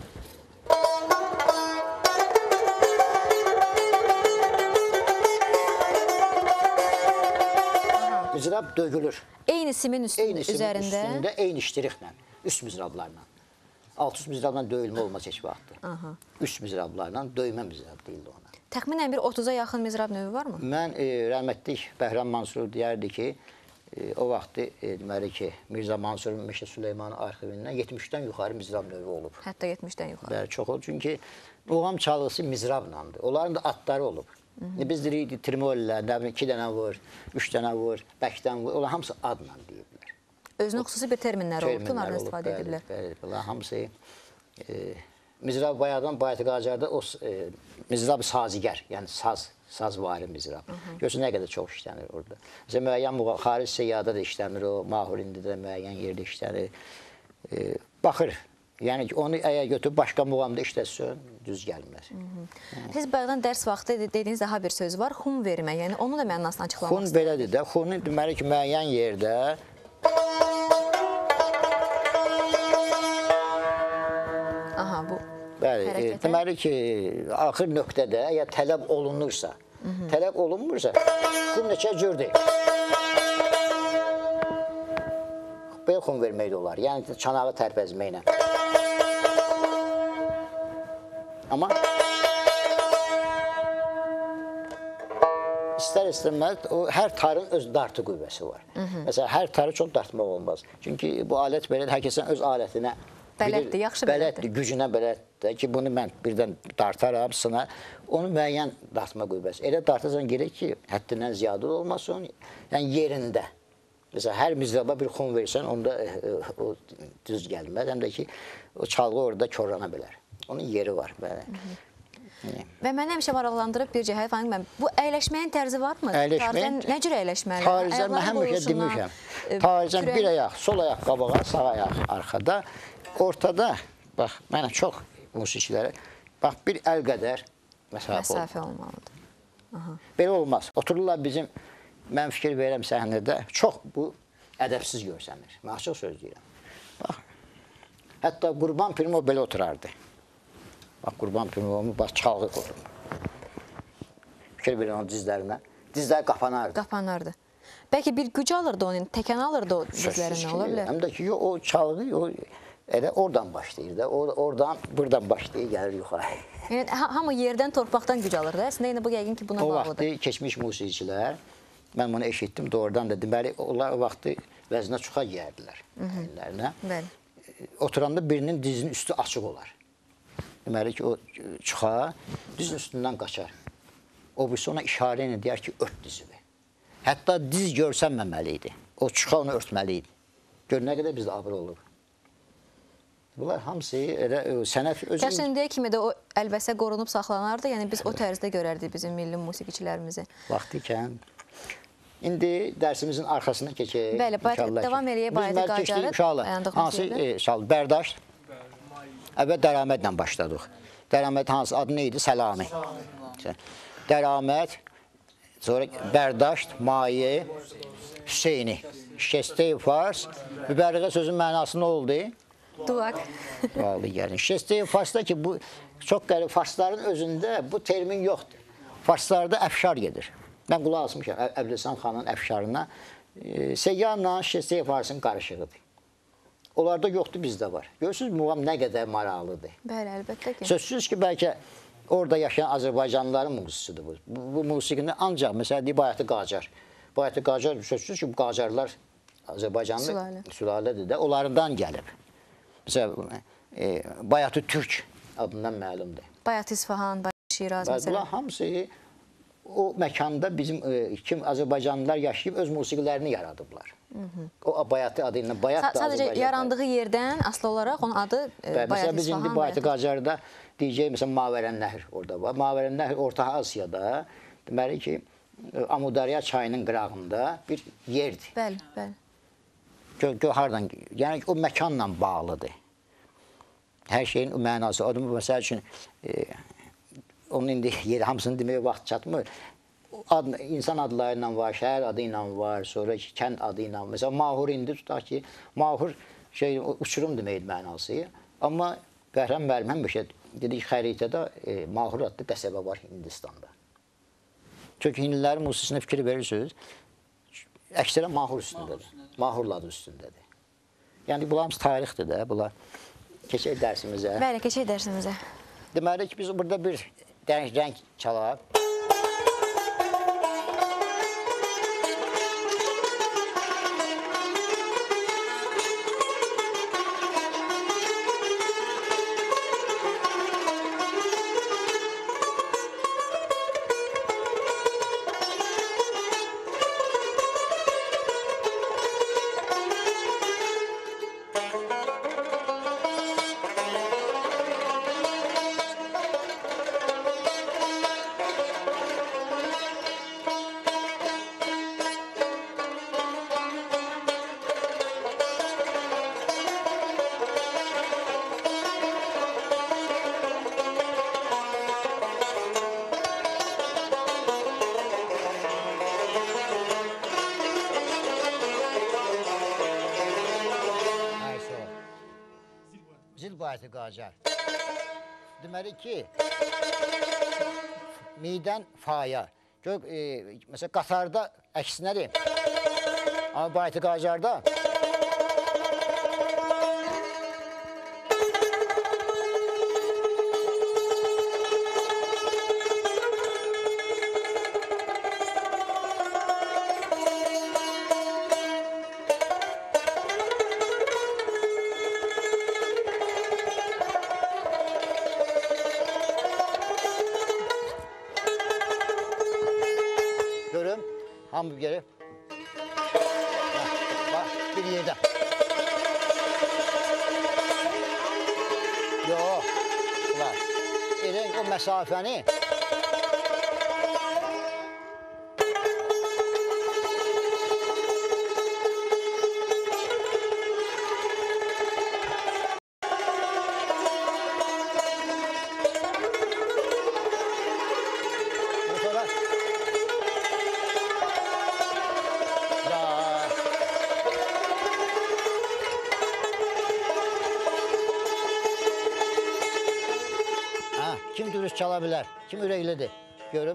Mizrab dögülür. Eyni simin üstündə, eyni simin üzərində? Üstündə, eyni ştrixlə, üst mizrablarla. Alt üst mizrabla döyülmə olmaz heç vaxtı. Üst mizrablarla döymə mizrab deyildi ona. Təxminən bir otuza yaxın mizrab növü varmı? Mən e, rəhmətlik Bəhrəm Mansur deyərdi ki, e, o vaxtı e, deməli ki, Mirza Mansurun Meşə Süleyman arxivindən yetmişdən yuxarı mizrab növü olub. Hətta yetmişdən yuxarı. Bəli, çox olub. Çünki muğam çalğısı mizrablandır. Onların da adları olub. Hı -hı. Biz deyirik trimollər, nə bilim, iki dənə vur, üç dənə vur, bəkdən vur. Onlar hamısı adla deyirlər. Özünün xüsusi bir terminləri olub ki, onlardan istifadə edirlər. Bəli, bunlar hamısı e, mizrab bayaqdan Bayatı Qacarda o e, mizrab sazigər, yəni saz, saz vari mizrab. Görürsən nə qədər çox işlənir orada. Məsələn, müəyyən xaric seyyada da işlənir, o mahur indi də müəyyən yerdə işlənir. E, baxır. Yəni ki, onu əgər götürüb başqa muğamda işləsin, düz gəlməz. Yəni. Siz bayaqdan dərs vaxtı dediyiniz daha bir söz var, xun vermə. Yəni onu da mənasını açıqlamaq xun istəyirəm. Xun belədir də, xunu deməli ki, müəyyən yerdə Aha, bu bəli, hərəkətə. Deməli ki, axır nöqtədə əgər tələb olunursa, Hı -hı. tələb olunmursa, xun neçə cürdür. Belə xun vermək də olar, yəni çanağı tərpəzməklə. Amma istər-istəməz o hər tarın öz dartı qüvvəsi var. Hı -hı. Məsələn, hər tarı çox dartmaq olmaz. Çünki bu alət belədir, hər kəsin öz alətinə bələddir, yaxşı bələddir. Bələddir, gücünə bələddir ki, bunu mən birdən dartaram, sına, onu müəyyən dartma qüvvəsi. Elə dartasan gerək ki, həddindən ziyadə olmasın, yəni yerində. Məsələn, hər mizraba bir xun versən, onda o düz gəlməz, həm də ki, o çalğı orada korlana bilər. Onun yeri var, bəli. Və məni həmişə maraqlandırıb bir cəhət, mən bu əyləşməyin tərzi varmı? Əyləşməyin? Nə cür əyləşməli? Tarizən, mən həmişə demişəm. Tarizən bir ayaq, sol ayaq qabağa, sağ ayaq arxada. Ortada, bax, mənə çox musiqilərə, bax, bir əl qədər məsafə, məsafə olmalıdır. Aha. Belə olmaz. Otururlar bizim, mən fikir verirəm səhnədə, çox bu ədəbsiz görsənir. Mən açıq söz deyirəm. Bax, hətta Qurban Pirimov belə oturardı. Bax, Qurban Pirimov'un bax, çalğı qoyur. Fikir verirəm onun dizlərinə. Dizlər qapanardı. Qapanardı. Bəlkə bir güc alırdı onun, təkən alırdı o dizlərindən, ola bilər? Həm də ki, o çalğı, o elə oradan başlayır da, oradan, buradan başlayır, gəlir yuxarı. Yəni, hamı yerdən, torpaqdan güc alırdı. Əslində, yəni bu yəqin ki, buna o bağlıdır. O vaxtı keçmiş musiqicilər, mən bunu eşitdim doğrudan da, deməli, onlar o vaxtı vəzinə çuxa giyərdilər əllərinə. Oturanda birinin dizinin üstü açıq olar. Deməli ki, o çuxa dizin üstündən qaçar. O birisi ona işarə ilə deyər ki, ört dizini. Hətta diz görsənməməli idi. O çuxa onu örtməli idi. Gör, nə qədər bizdə abır olur. Bunlar hamısı elə sənət özü... Gerçi indiyə kimi də o əlbəsə qorunub saxlanardı. Yəni biz o tərzdə görərdik bizim milli musiqiçilərimizi. Vaxtı ikən İndi dərsimizin arxasına keçək. Bəli, Bayat- davam eləyək Bayatı Qacarı dayandığımız hansı yerdə. e, şal, Bərdashт. Əvvəl Dəramədlə başladıq. Dəraməd hansı adı nə idi? Səlami. Dəraməd, sonra Bərdasht, Maye, Hüseyni. Şestey Fars. Mübərrəqə sözün mənası nə oldu? Duvaq. Vallahi gəlin. Şestey Farsda ki, bu çox qəribə Farsların özündə bu termin yoxdur. Farslarda əfşar gedir. Mən qulaq asmışam Əbdülhəsən xanın əfşarına. E, Seyyanla Şestey Farsın qarışığıdır. Onlarda yoxdur, bizdə var. Görürsünüz, muğam nə qədər maraqlıdır. Bəli, əlbəttə ki. Sözsüz ki, bəlkə orada yaşayan Azərbaycanlıların musiqisidir bu. Bu, bu musiqini ancaq, məsələn, deyib Bayatı Qacar. Bayatı Qacar, sözsüz ki, bu Qacarlar Azərbaycanlı Sülalə. sülalədir də, onlardan gəlib. Məsələn, e, Bayatı Türk adından məlumdur. Bayat İsfahan, Bayat Şiraz Bunlar məsələn. hamısı o məkanda bizim e, kim Azərbaycanlılar yaşayıb öz musiqilərini yaradıblar. Hı -hı. O Bayatı adı ilə Bayat da Sadəcə Azərbaycanlı. yarandığı yerdən aslı olaraq onun adı e, Bəli, Bayat məsələn, biz İsfahan. indi Bayatı Qacarda deyəcək, məsələn, Mavərən Nəhr orada var. Mavərən Nəhr Orta Asiyada, deməli ki, Amudarya çayının qırağında bir yerdir. Bəli, bəli. Gör, gör hardan, yəni o məkanla bağlıdır. Hər şeyin mənası. Adım məsəl üçün e, onun indi yeri hamısını deməyə vaxt çatmır. Ad, insan adları ilə var, şəhər adı ilə var, sonra kənd adı ilə. Məsələn, Mahur indi tutaq ki, Mahur şey uçurum deməkdir mənası. Amma Bəhram müəllim həmişə dedik xəritədə e, Mahur adlı qəsəbə var Hindistanda. Çünki hindlilərin musiqisinə fikir verirsiniz, əksərə Mahur üstündədir. Mahurla adı üstündədir. Yəni bunlar hamısı tarixdir də, bunlar. Keçək dərsimizə. Bəli, keçək dərsimizə. Deməli ki, biz burada bir rəng, rəng çalaq. Bayatı Qacar. Deməli ki, midən faya. Gör, e, məsələn, qatarda əksinədir. Amma Bayatı Qacarda hamı bir yere. Bak, bir yerde. Yok. Ulan. Elin o mesafeni. Kim dürüst çala bilər, kim ürəklidir, görüm.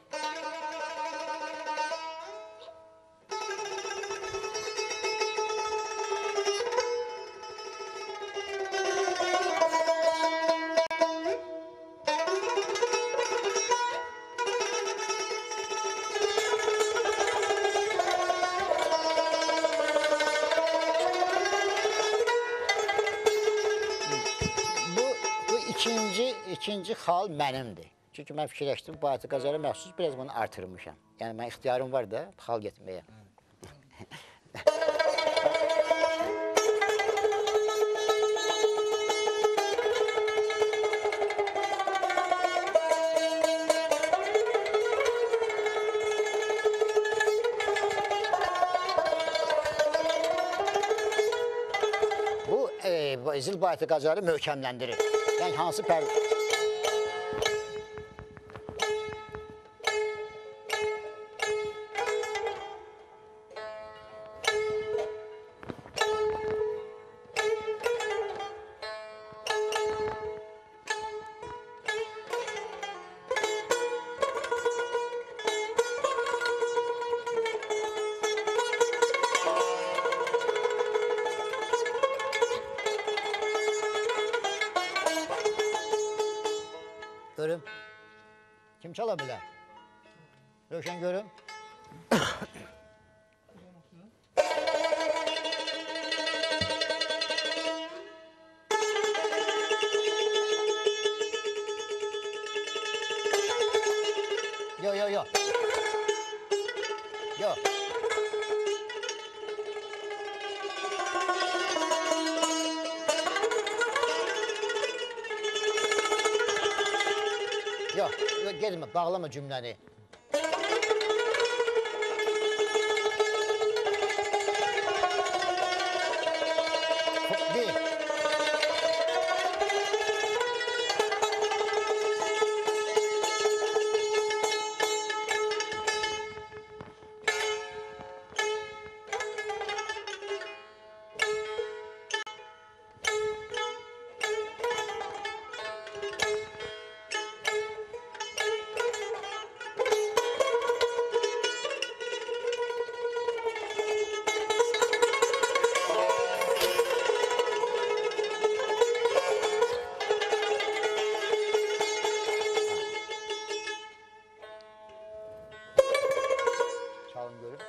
İkinci, ikinci xal mənimdir. Çünki mən fikirləşdim, Bayatı Qacara məxsus biraz bunu artırmışam. Yəni, mən ixtiyarım var da, xal getməyə. zil bayatı qacarı möhkəmləndirir. Yəni hansı pər... Görüm. Kim çala bilər? Rövşən görüm. Yo, yo, yo. Yo. Yox, gezmə, bağlama cümləni. Bir. Çalın görün.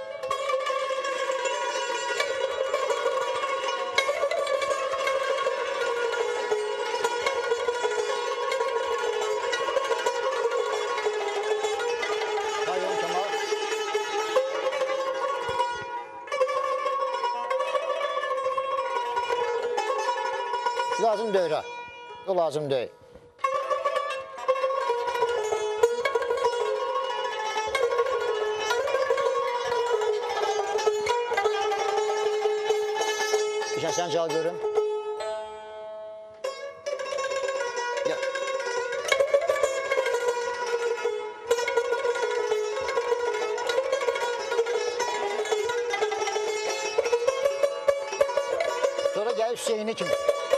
Hayır, Kemal. Lazım deyil ha. O lazım deyil. Gülşen sen çal görüm. Ya. Sonra gel Hüseyin'i kim?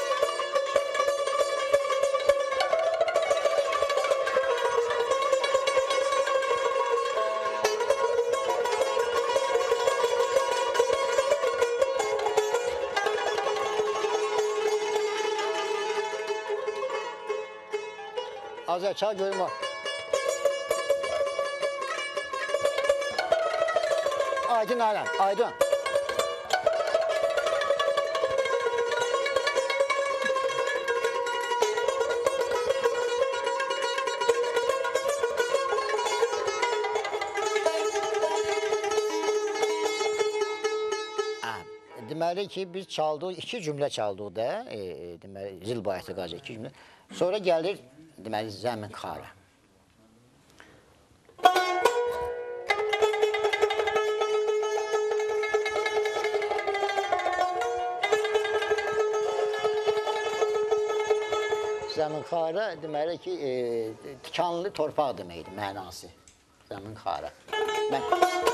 Azər çal görüm var. Aydın Aylən, Aydın. Deməli ki, biz çaldıq, iki cümlə çaldıq da, e, deməli, zil bayatı qaca iki cümlə. Sonra gəlir, deməli, zəmin xara. Zəmin xara, deməli ki, e, tikanlı torpaq deməkdir, mənası. Zəmin xara. Mən...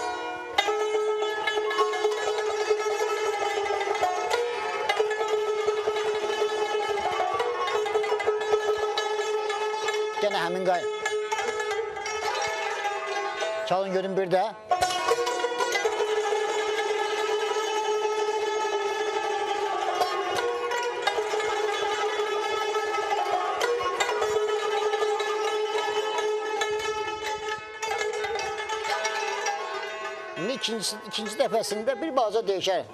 Gene həmin qay. Çalın görün bir də. İkinci, ikinci dəfəsində bir baza değişər.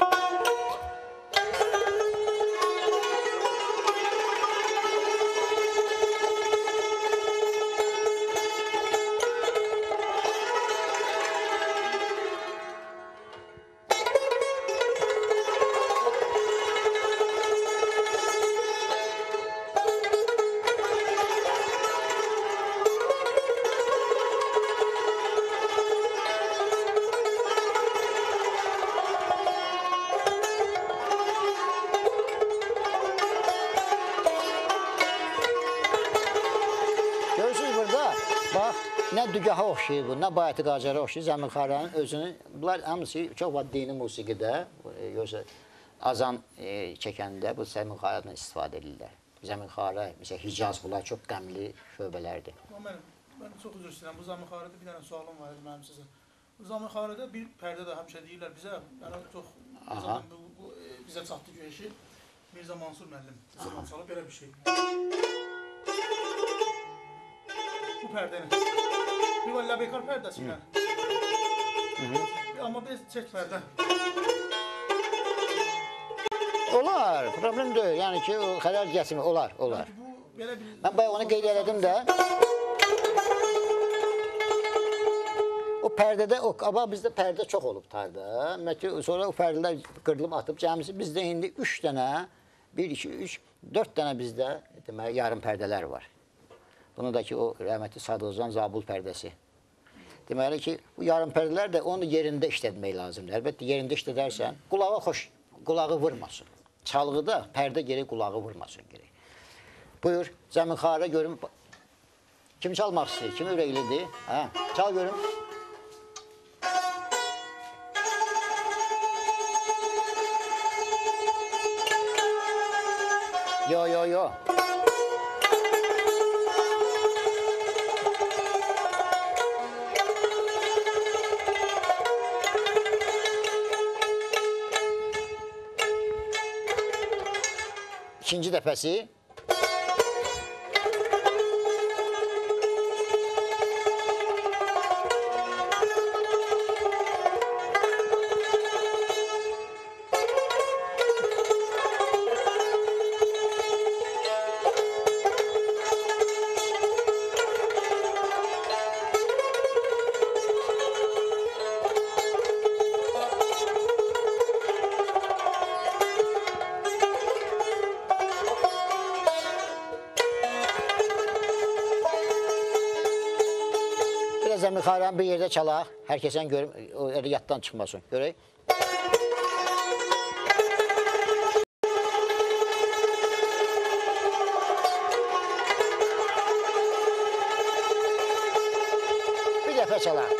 Görürsünüz burada, bax, nə dügaha oxşayır bu, nə Bayatı Qacara oxşayır, Zəminxarənin özünü, bunlar hamısı çox var dini musiqidə, yoxsa azan e, çəkəndə bu Zəminxarədən istifadə edirlər. Zəminxarə, məsələn, Hicaz, bunlar çox qəmli şöbələrdir. Mən, mən çox üzr istəyirəm, bu Zəminxarədə bir dənə sualım var idi mənim sizə. Bu Zəminxarədə bir pərdə də həmişə deyirlər bizə, yəni çox, bu, bu, bizə çatdı ki, eşi, Mirzə Mansur müəllim zaman çalıb belə bir şey. Bu pərdəni. Bir var Ləbeykar pərdəsi ilə. Amma biz çək pərdə. Olar, problem deyil. Yəni ki, xələl gətirmir, olar, olar. Bu, belə bir... Mən bayaq onu qeyd elədim də. O pərdədə, o qabaq bizdə pərdə çox olub tarda. Sonra o pərdələr qırılıb atıb, cəmisi bizdə indi üç dənə, bir, iki, üç, dörd dənə bizdə deməli, yarım pərdələr var. Bunu da ki, o rəhmətli Sadozan Zabul pərdəsi. Deməli ki, bu yarım pərdələr də onu yerində işlətmək lazımdır. Əlbəttə, yerində işlədərsən, qulağa xoş, qulağı vurmasın. Çalğıda pərdə geri qulağı vurmasın gerək. Buyur, Zəminxarə görüm. Kim çalmaq istəyir? Kim ürəklidir? Hə, çal görüm. Yo, yo, yo. İkinci dəfəsi. Zəminxarəni bir yerdə çalaq, hər kəsən görüm, o yaddan çıxmasın. Görək. Bir dəfə çalaq.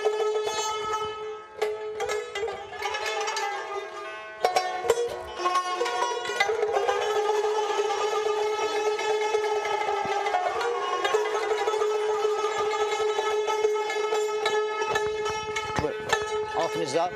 Altımızda.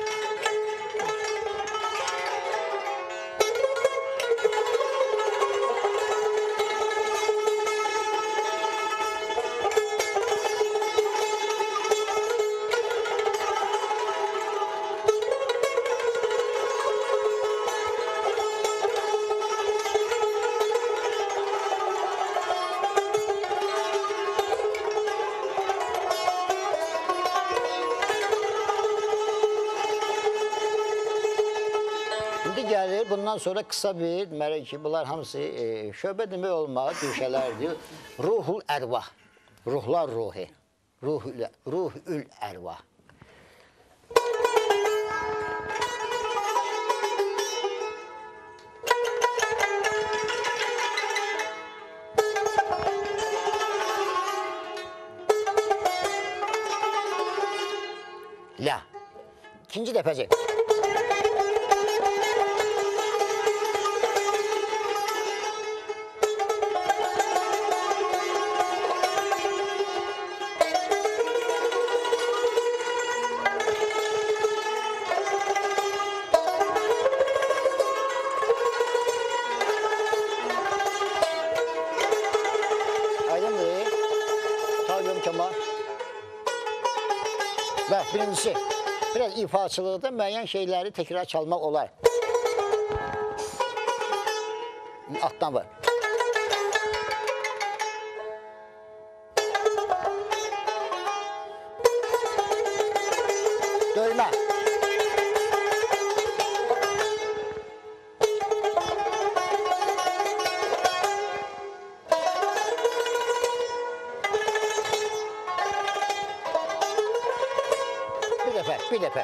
Gəlir, bundan sonra qısa bir, deməli ki, bunlar hamısı e, şöbə demək olmağı düşələrdir. Ruhul ərvah, ruhlar ruhi, ruhul, ruhül ərvah. La, ikinci dəfəci. Və birincisi, biraz ifaçılıqda müəyyən şeyləri təkrar çalmaq olar. Altdan var. Döymə. Bir dəfə, bir dəfə.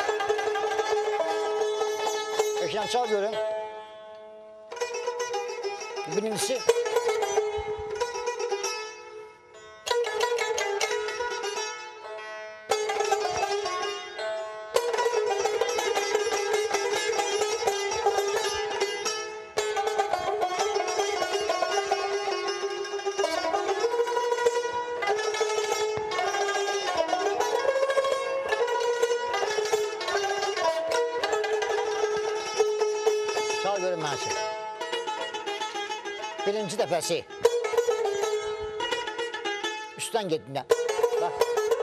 Eşən çal görün. Birincisi çal görün mənsin. Birinci dəfəsi. Üstdən getdindən. Bax.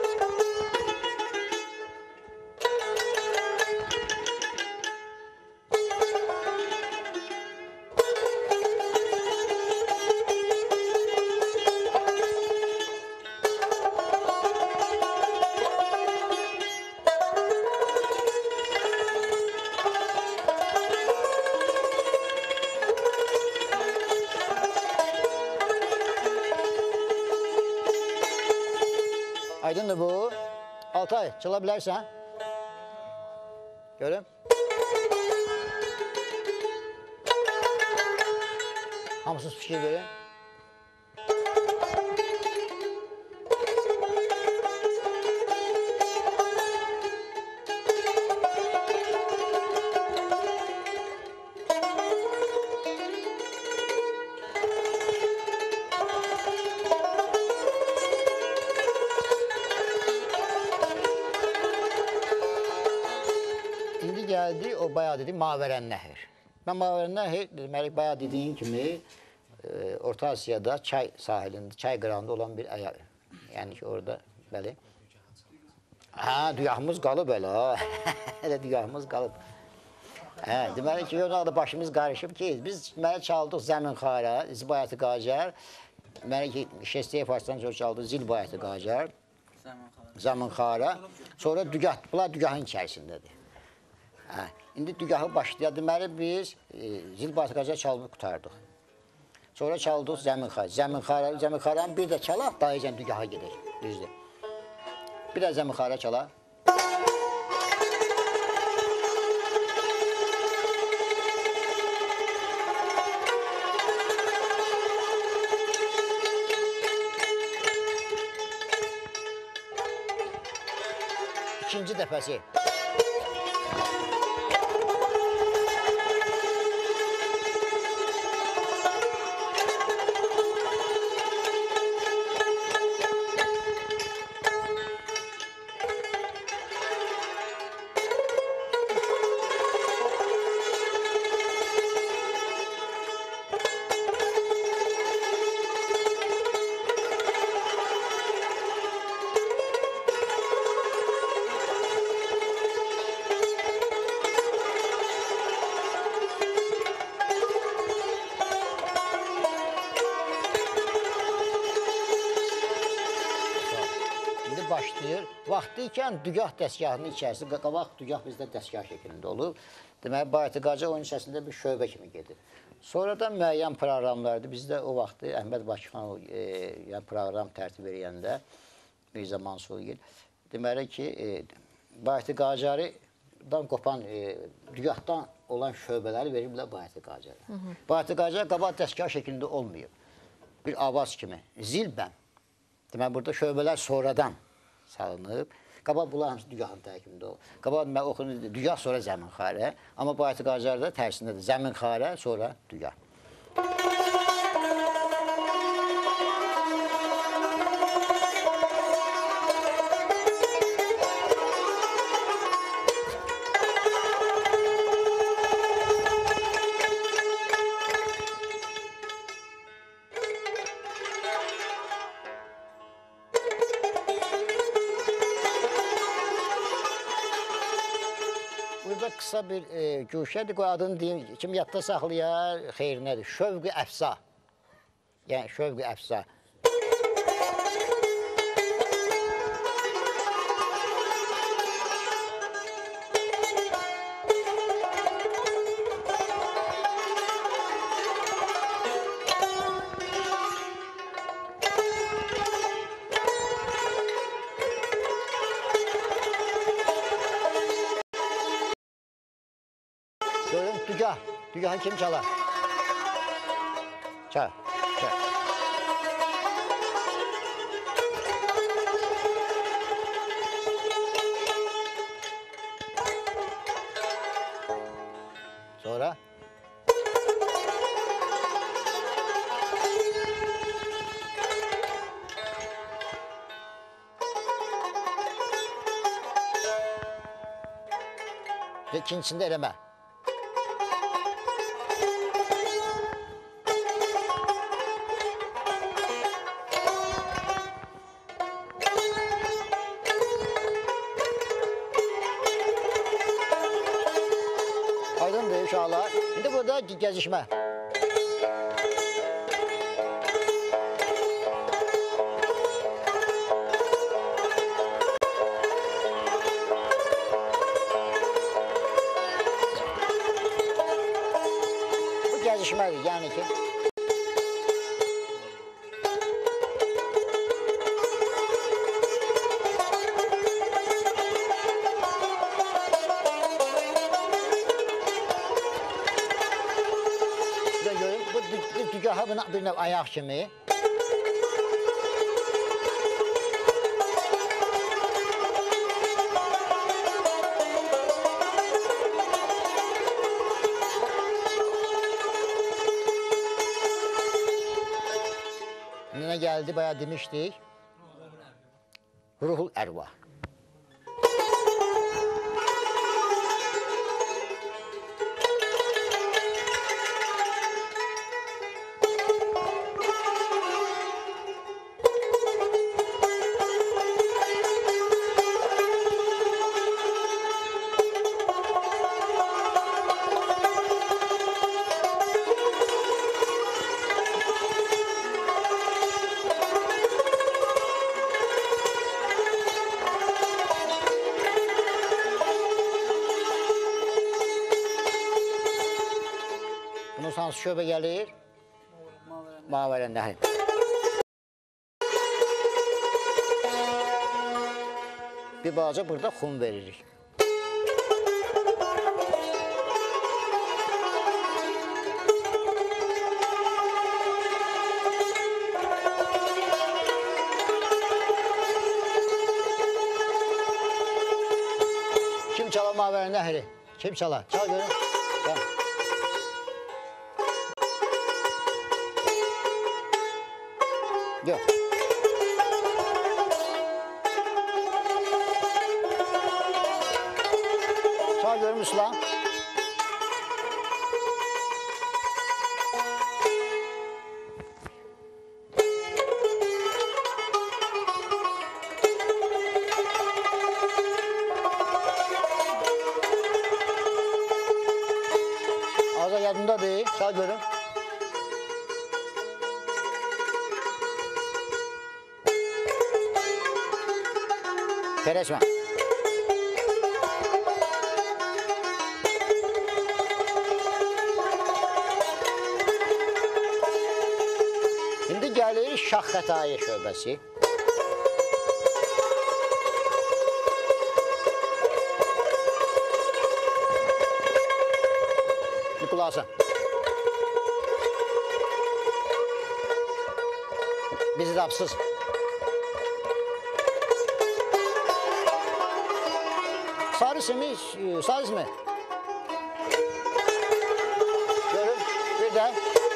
Aydındır bu. Altay, çala bilərsən. Görüm. Hamısız fikir verin. İndi gəldi, o bayağı dedi, Mavərən Nəhir. Mən Mavərən Nəhir, deməli, bayağı dediyim kimi, e, Orta Asiyada çay sahilində, çay qırağında olan bir əyə, yəni ki, orada, bəli. Hə, düyahımız qalıb elə, hələ düyahımız qalıb. Hə, deməli ki, yolda başımız qarışıb ki, biz deməli çaldıq Zəminxara, Zibayəti Qacar, deməli ki, Şəstəyə Farsdan çox çaldıq Zilbayəti Qacar, Zəminxara, sonra dügah, bunlar dügahın içərisindədir. Hə, indi dügahı başlayaq. Deməli biz e, Zilbayəti Qacar çalıb qutardıq. Sonra çaldıq Zəminxara. Zəminxara, Zəminxaranı bir də çalaq, dayıcan dügaha gedək. Düzdür. Bir də Zəminxara çalaq. İkinci dəfəsi. Başlayır. Vaxtı ikən dügah dəstgahının içərisi, qabaq dügah bizdə dəstgah şəklində olur. Deməli, Bayatı Qacar onun içərisində bir şöbə kimi gedir. Sonradan müəyyən proqramlardır. Bizdə o vaxtı Əhməd Bakıxanov e, yəni proqram tərtib edəndə Mirzə Mansurgil deməli ki, e, Bayatı Qacardan qopan e, dügahdan olan şöbələri veriblər Bayatı Qacara. Bayatı Qacar qabaq dəstgah şəklində olmayıb. Bir avaz kimi. Zilbəm. Deməli, burada şöbələr sonradan salınıb. Qabaq bunlar hamısı dügahın tərkibində olur. Qabaq mən oxunur, dügah sonra Zəminxarə. Amma Bayatı Qacarda tərsindədir. Zəminxarə, sonra dügah. Burada qısa bir e, güşədir, qoy adını deyim, kim yadda saxlayar, xeyrinədir. Şövqü əfsa. Yəni, şövqü əfsa. Görün, dügah. Dügahı kim çalar? Çal. Çal. Sonra? İkincisinde eleme. Aydındır uşaqlar. Şimdi burada gəzişmə. Bu gəzişmədir, yəni ki. Dügaha buna bir növ ayaq kimi. Nə gəldi, bayağı demişdik. Ruhul Ərvah. Bunun hansı şöbə gəlir? Mavərən Nəhər. Bir balaca burada xum veririk. Kim çalar Mavərən Nəhəri? Kim çalar? Çal görün. Çal. Yok. Sağ görmüş lan. Ağza yadında değil. Sağ görün. Tereşme. Şimdi gəlir Şahxətayı şöbəsi. Bir qulaq asın. Biz rapsız. Sarı ismi, sarı ismi. Görün, bir de.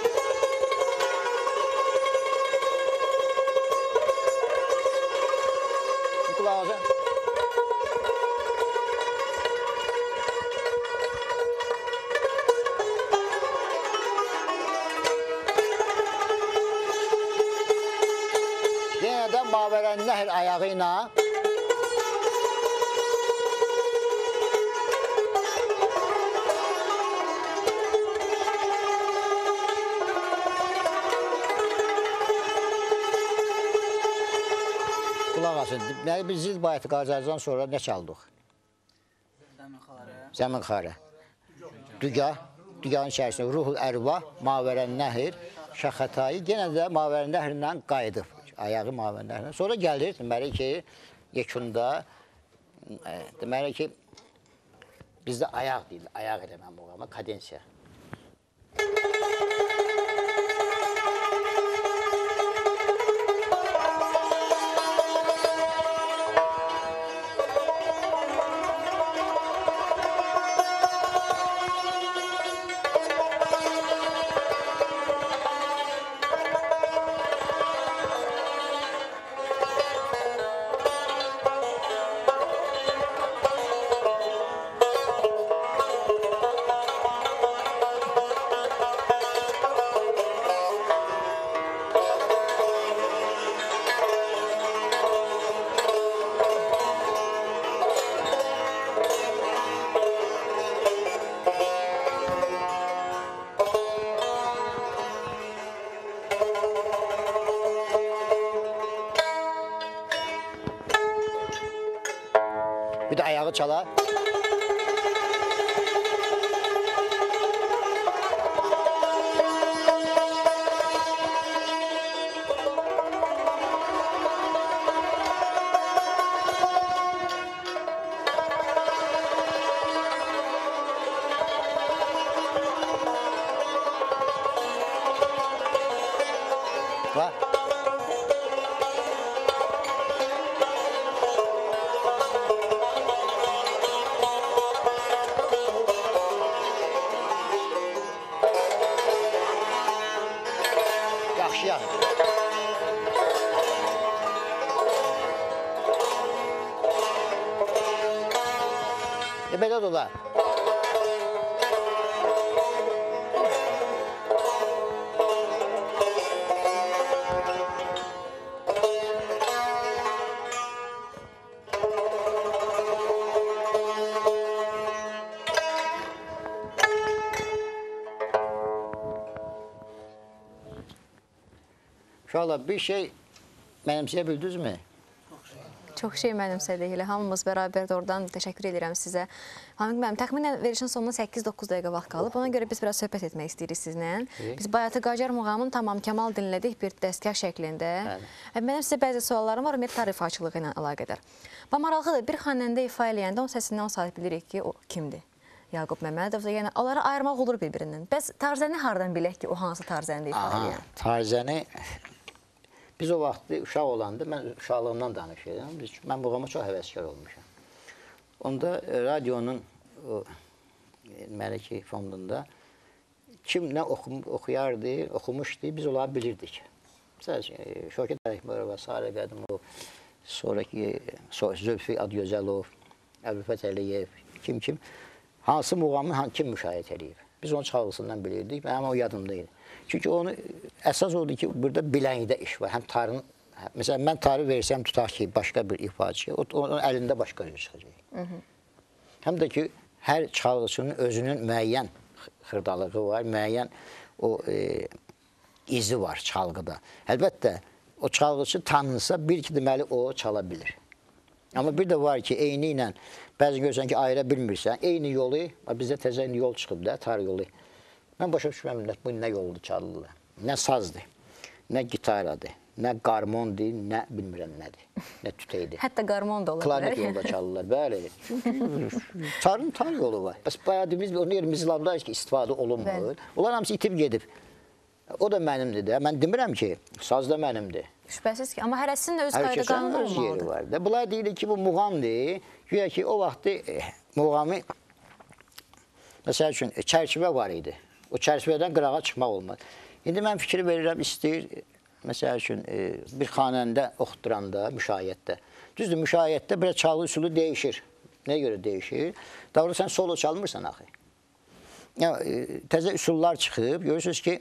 Bir kulağı alacağım. Yine de Mavərən Nəhər ayağıyla qulaq asın. Deməli, biz zil bayatı Qacardan sonra nə çaldıq? Zəmin xarə. Dügah, dügahın içərisində Ruhul Ərvah, Mavərən Nəhər, Şahxətayı, yenə də Mavərən Nəhərlə qayıdıb. Ayağı Mavərən Nəhərlə. Sonra gəlir, deməli ki, yekunda, deməli ki, bizdə ayaq deyil, ayaq eləməm bu ama kadensiya. Çala çala. Bak. Yaxşı yaxşı. E, belə də olar. Uşaqlar, bir şey mənimsəyə bildinizmi? Çox şey mənimsədik elə. Hamımız bərabər də oradan təşəkkür edirəm sizə. Hamiq müəllim, təxminən verilişin sonuna səkkiz doqquz dəqiqə vaxt qalıb. Ona görə biz biraz söhbət etmək istəyirik sizlə. Biz Bayatı Qacar muğamını tamam Kəmal dinlədik bir dəstgah şəklində. Mənim sizə bəzi suallarım var, ümumiyyətlə tarifaçılığı ilə əlaqədar. Və maraqlıdır, bir xanəndə ifa eləyəndə onun səsindən o saat bilirik ki, o kimdir? Yaqub Məmmədov. Yəni, onları ayırmaq olur bir-birindən. Bəs tarzəni hardan bilək ki, o hansı tarzəndə ifa eləyən? Tarzəni... Biz o vaxtı uşaq olanda, mən uşaqlığımdan danışıyorum, mən muğama çox həvəskar olmuşam. Onda radionun Məliki fondunda kim nə oxuyardı, oxumuşdu, biz onları bilirdik. Məsələn, Şövkət Ələkbərova, Sarı Qədimov, sonraki Zülfi Adıgözəlov, Əbülfət Əliyev, kim-kim, hansı muğamı kim müşahidə edib? Biz onun çalğısından bilirdik, amma o yadımdaydı. Çünki onu əsas oldu ki, burada bilənlikdə iş var. Həm tarın, məsələn, mən tarı versəm, tutaq ki, başqa bir ifaçıya, onun əlində başqa bir çıxacaq. Həm də ki, hər çalğıçının özünün müəyyən xırdalığı var, müəyyən o e, izi var çalğıda. Əlbəttə, o çalğıçı tanınsa, bir ki, deməli, o çala bilir. Amma bir də var ki, eyni ilə, bəzi görürsən ki, ayıra bilmirsən, eyni yolu, bizdə təzə yol çıxıb da, tar yolu. Mən başa düşməm, bu nə yoldur çalırlar, nə sazdır, nə gitaradır, nə qarmondur, nə bilmirəm nədir, nə tüteydir. Hətta qarmon da olur. Klarnet yolda çalırlar, bəli. Tarın tar yolu var. Bəs bayağı biz onun yerimizlardayız ki, istifadə olunmur. Onlar hamısı itib gedib. O da mənimdir də. Mən demirəm ki, saz da mənimdir. Şübhəsiz ki, amma hərəsinin öz qayda qanunu olmalıdır. Öz yeri var. Bunlar deyilir ki, bu muğamdır. Güya ki, o vaxtı muğamı, məsəl üçün, çərçivə var idi. O çərçivədən qırağa çıxmaq olmaz. İndi mən fikir verirəm, istəyir, məsəl üçün, bir xanəndə oxutduranda, müşayiətdə. Düzdür, müşayiətdə biraz çalğı üsulu dəyişir. Nəyə görə dəyişir? Doğru, sən solo çalmırsan axı. Təzə üsullar çıxıb, görürsünüz ki,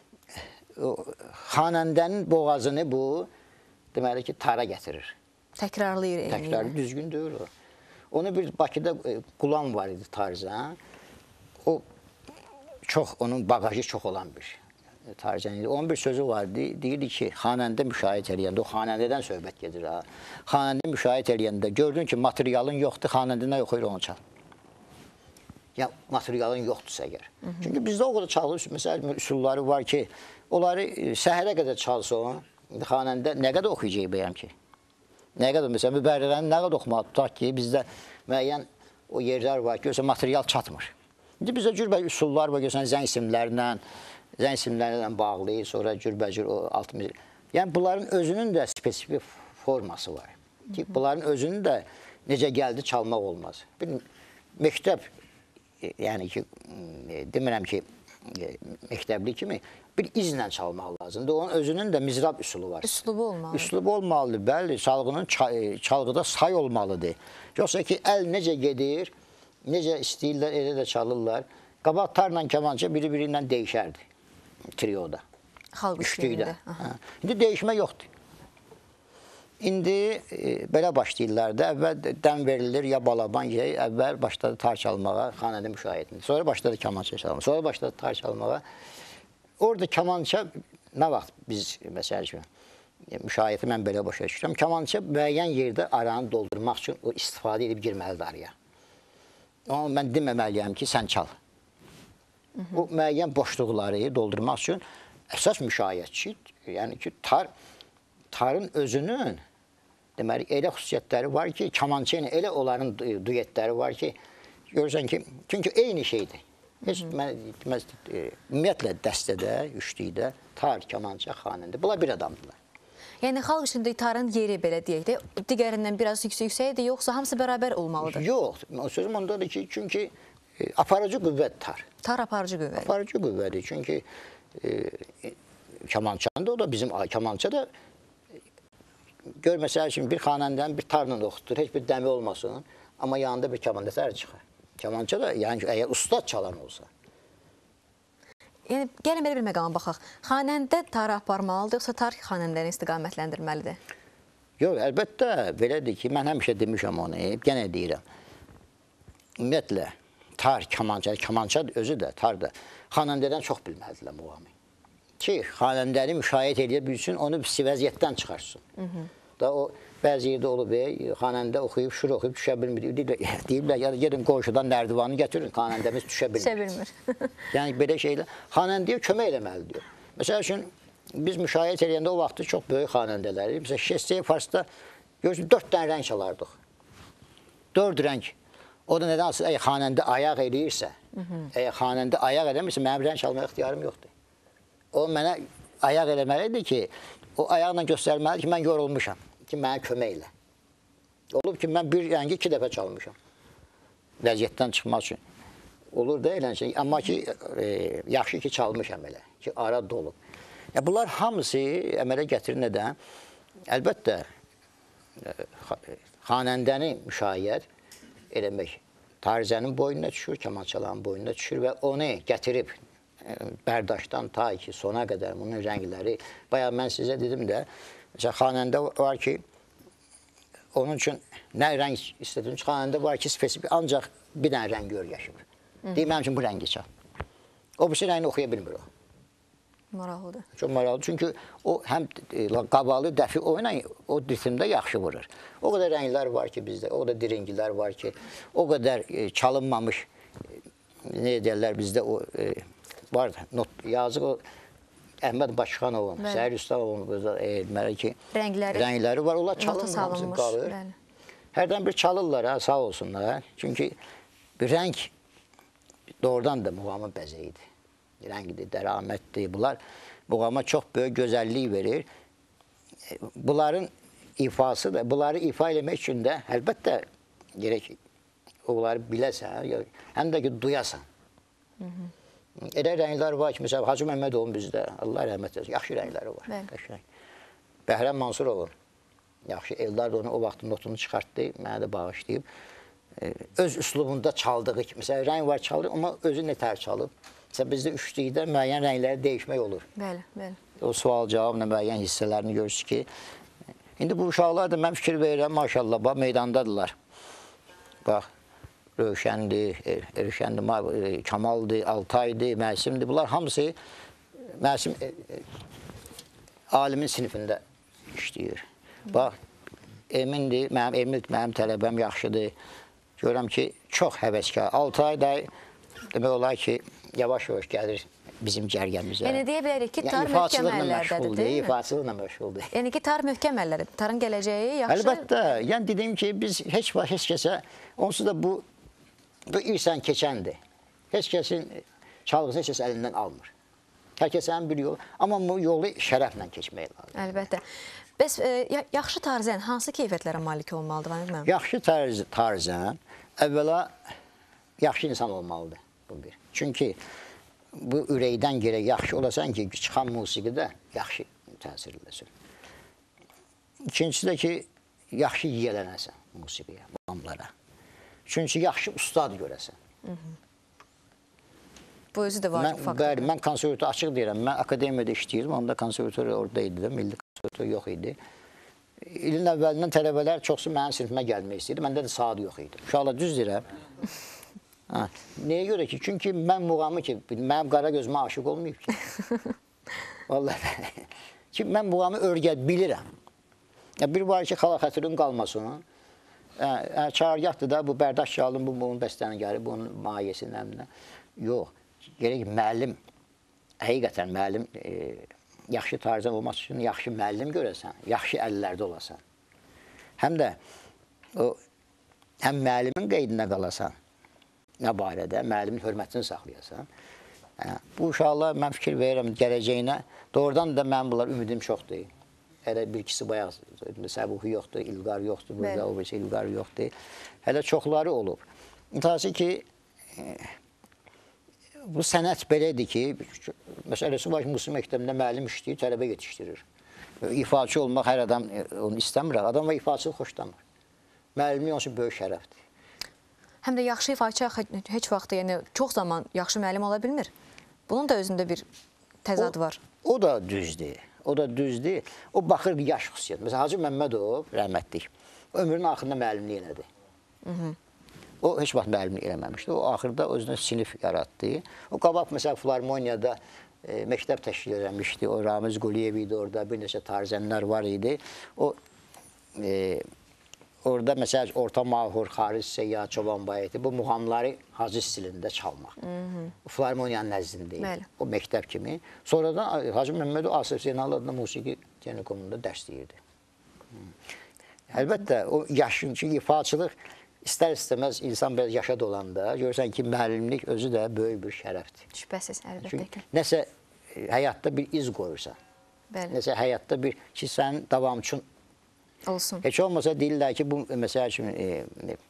xanəndənin boğazını bu, deməli ki, tara gətirir. Təkrarlayır. Təkrarlı, düzgün deyil o. Onu bir Bakıda Qulam var idi tarzan. O, çox, onun bagajı çox olan bir tarzan idi. Onun bir sözü vardı, deyirdi ki, xanəndə müşahidə eləyəndə, o xanəndədən söhbət gedir ha. Xanəndə müşahidə eləyəndə, gördün ki, materialın yoxdur, xanəndə nə yoxuyur, onu çal. Ya, materialın yoxdursa əgər. Çünki bizdə o qədər çalğı, məsələn, üsulları var ki, onları səhərə qədər çalsın, xanəndə nə qədər oxuyacaq bəyəm ki? Nə qədər, məsələn, mübərrələrini nə qədər oxumalı tutaq ki, bizdə müəyyən o yerlər var ki, yoxsa material çatmır. İndi bizdə cürbəcür üsullar var, görürsən, zəng isimlərlə, zəng isimlərlə bağlı, sonra cürbəcür o altmış. Yəni, bunların özünün də spesifik forması var. Ki, bunların özünün də necə gəldi çalmaq olmaz. Bir məktəb, yəni ki, demirəm ki, məktəbli kimi bir izlə çalmaq lazımdır. Onun özünün də mizrab üsulu var. Üslubu olmalıdır. Üslubu olmalıdır, bəli. Çalğının çalğıda say olmalıdır. Yoxsa ki, əl necə gedir, necə istəyirlər, elə də çalırlar. Qabaq tarla kəmança biri-biri ilə dəyişərdi trioda. Xalq üçlüyündə. İndi dəyişmə yoxdur. İndi e, belə başlayırlar da, əvvəl dəm verilir, ya balaban, ya əvvəl başladı tar çalmağa, xanəndə müşahidə. Sonra başladı kamança çalmağa, sonra başladı tar çalmağa. Orada kamança, nə vaxt biz, məsəl üçün, müşahidə mən belə başa düşürəm, kamança müəyyən yerdə aranı doldurmaq üçün o istifadə edib girməlidir araya. Amma mən deməməliyəm ki, sən çal. O müəyyən boşluqları doldurmaq üçün əsas müşayiətçi, yəni ki, tar, tarın özünün deməli, elə xüsusiyyətləri var ki, kamança ilə elə onların duetləri var ki, görürsən ki, çünki eyni şeydir. Heç mən, mən ümumiyyətlə dəstədə, üçlükdə tar, kamança, xanəndə, bunlar bir adamdılar. Yəni, xalq içində tarın yeri belə deyək də, digərindən biraz yüksək-yüksəkdir, yoxsa hamısı bərabər olmalıdır? Yox, sözüm ondadır ki, çünki aparıcı qüvvət tar. Tar aparıcı qüvvədir. Aparıcı qüvvədir, çünki e, kamançanda o da bizim kamança da gör məsəl üçün bir xanəndən bir tarla oxutur, heç bir dəmi olmasın, amma yanında bir kamanda tər çıxar. Kamança da, yəni ki, əgər ustad çalan olsa. Yəni, gəlin belə bir məqama baxaq. Xanəndə tarı aparmalıdır, yoxsa tar xanəndəni istiqamətləndirməlidir? Yox, əlbəttə, belədir ki, mən həmişə demişəm onu, yenə deyirəm. Ümumiyyətlə, tar, kamança, kamança özü də, tar da xanəndədən çox bilməlidirlər muğamı. Ki, xanəndəni müşahiət edə bilsin, onu vəziyyətdən çıxarsın. Hı -hı. Da o, bəzi yerdə olub, xanəndə oxuyub, şur oxuyub, düşə bilmir. Deyirlər, ya gedin qonşudan nərdivanı gətirin, xanəndəmiz düşə bilmir. Düşə bilmir. Yəni, belə şeylə, xanəndəyə kömək eləməlidir. Məsəl üçün, biz müşahiət edəndə o vaxtı çox böyük xanəndələri, məsələn, Şestəyə Farsda görürsün, dörd dənə rəng çalardıq. Dörd rəng. O da nədən asıl, əgər xanəndə ayaq eləyirsə, əgər xanəndə ayaq eləmirsə, mənim rəng çalmaya ixtiyarım yoxdur. O mənə ayaq eləməlidir ki, o ayaqla göstərməlidir ki, mən yorulmuşam, ki, mənə kömək elə. Olub ki, mən bir rəngi iki dəfə çalmışam. Vəziyyətdən çıxmaq üçün. Olur da elə şey, amma ki, e, yaxşı ki, çalmışam elə, ki, ara dolub. Ya, bunlar hamısı əmələ gətirir nədən? Əlbəttə, e, xanəndəni müşayiət eləmək tarizənin boynuna düşür, kamançaların boynuna düşür və onu gətirib bərdaşdan ta ki, sona qədər bunun rəngləri, bayağı mən sizə dedim də, məsələn, xanəndə var ki, onun üçün nə rəng istədiyim ki, xanəndə var ki, spesifik, ancaq bir dənə rəng öyrəşmir. Deyim, mənim üçün bu rəngi çal. O birisi rəngini oxuya bilmir o. Maraqlıdır. Çox maraqlıdır, çünki o həm qabalı, dəfi oyla o ritmdə yaxşı vurur. O qədər rənglər var ki bizdə, o qədər diringilər var ki, o qədər çalınmamış, nə deyərlər bizdə o var, yazıq o Əhməd Başxanovun, Səhər Üstavovun deməli ki, rəngləri, rəngləri var, onlar çalınmamışsın, qalır. Hərdən bir çalırlar, ha, sağ olsunlar. Çünki bir rəng doğrudan da muğamın bəzəyidir. Rəngidir, dəramətdir. Bunlar muğama çox böyük gözəllik verir. Bunların ifası da, bunları ifa eləmək üçün də əlbəttə gerək onları biləsən, həm də ki, duyasan. Hı -hı. Elə rənglər var ki, məsələn, Hacı Məmmədovun bizdə, Allah rəhmət etsin, yaxşı rəngləri var. Bəhrəm Mansurovun, yaxşı, Eldar da onu o vaxtın notunu çıxartdı, mənə də bağışlayıb. Öz üslubunda çaldığı ki, məsələn, rəng var çalır, amma özü nətər çalıb. Məsələn, bizdə üçlükdə müəyyən rəngləri dəyişmək olur. Bəli, bəli. O sual-cavabla müəyyən hissələrini görürsünüz ki, indi bu uşaqlar da mən fikir verirəm, maşallah, bax, meydandadırlar. Bax, Rövşəndir, Rövşəndir, Kamaldır, Altaydır, Məsimdir. Bunlar hamısı Məsim e, e, alimin sinifində işləyir. Bax, Emindir, mənim, Emil mənim tələbəm yaxşıdır. Görürəm ki, çox həvəskar. Altay da demək olar ki, yavaş-yavaş gəlir bizim cərgəmizə. Yəni, deyə bilərik ki, tar möhkəm əllərdədir, deyil mi? İfaçılıqla məşğuldur. Yəni ki, tar möhkəm əllərdədir. Tarın gələcəyi yaxşı. Əlbəttə, yəni dediyim ki, biz heç var, heç kəsə, onsuz da bu Bu irsən keçəndir. Heç kəsin çalğısını heç kəs əlindən almır. Hər kəsin bir yolu, amma bu yolu şərəflə keçmək lazım. Əlbəttə. Bəs e, yaxşı tarzən hansı keyfiyyətlərə malik olmalıdır? Mənim? Yaxşı tarz, tarzən əvvəla yaxşı insan olmalıdır. Bu bir. Çünki bu ürəkdən gerək yaxşı olasan ki, çıxan musiqidə yaxşı təsir eləsin. İkincisi də ki, yaxşı yiyələnəsən musiqiyə, muğamlara. Üçüncü, yaxşı ustad görəsən. Hı -hı. Bu özü də vacib faktor. Bəli, mən konservatuar açıq deyirəm. Mən akademiyada işləyirdim, onda konservatuar orada idi, milli konservatuar yox idi. İlin əvvəlindən tələbələr çoxsu mənim sinifimə gəlmək istəyirdi. Məndə də saat yox idi. Uşaqlar düz deyirəm. Ha, nəyə görə ki? Çünki mən muğamı ki, mənim qara gözümə aşıq olmayıb ki. Vallahi ki, mən muğamı örgət bilirəm. Ya bir var ki, xala xətirin qalmasın. Çağırgahdır da, bu Bərdaş Şalın, bu bunun bəstənəgari, bunun mahiyyəsi nəminə. Yox, gerək müəllim, həqiqətən müəllim, e, yaxşı tarzan olması üçün yaxşı müəllim görəsən, yaxşı əllərdə olasan. Həm də o, həm müəllimin qeydinə qalasan, nə barədə, müəllimin hörmətini saxlayasan. Hə, bu uşaqlar, mən fikir verirəm, gələcəyinə, doğrudan da mənim bunlar ümidim çoxdur. Hələ bir ikisi bayaq, Səbuhi yoxdur, İlqar yoxdur, burada o birisi İlqar yoxdur. Hələ çoxları olub. Mütəəssir ki, e, bu sənət belədir ki, məsələsi var ki, musiqi məktəbində müəllim işləyir, tələbə yetişdirir. İfaçı olmaq hər adam onu istəmir, adam və ifaçılıq xoşlamır. Müəllimlik onun üçün böyük şərəfdir. Həm də yaxşı ifaçı heç vaxt, yəni çox zaman yaxşı müəllim ola bilmir. Bunun da özündə bir təzad var. O da düzdür. O da düzdür. O baxır yaş xüsusiyyət. Məsələn, Hacı Məmmədov, rəhmətlik, ömrünün axırında müəllimlik elədi. Hı -hı. O heç vaxt müəllimlik eləməmişdi. O axırda özünə sinif yaratdı. O qabaq, məsələn, Filarmoniyada e, məktəb təşkil edilmişdi. O Ramiz Quliyev idi orada, bir neçə tarzənlər var idi. O e, orada məsələn, Orta Mahur, Xaric Seyyah, Çoban Bayeti, bu muğamları Hacı stilində çalmaq. Filarmoniyanın nəzdində idi. O məktəb kimi. Sonradan Hacı Məmmədov Asif Zeynalov adına musiqi texnikumunda dərs deyirdi. Əlbəttə, o yaşın, çünki ifaçılıq istər-istəməz insan biraz yaşa dolanda görürsən ki, müəllimlik özü də böyük bir şərəfdir. Şübhəsiz, əlbəttə çünki ki. Nəsə həyatda bir iz qoyursan. Bəli. Nəsə həyatda bir, ki, sənin davamçın olsun. Heç olmasa deyirlər ki, bu məsələ kimi e,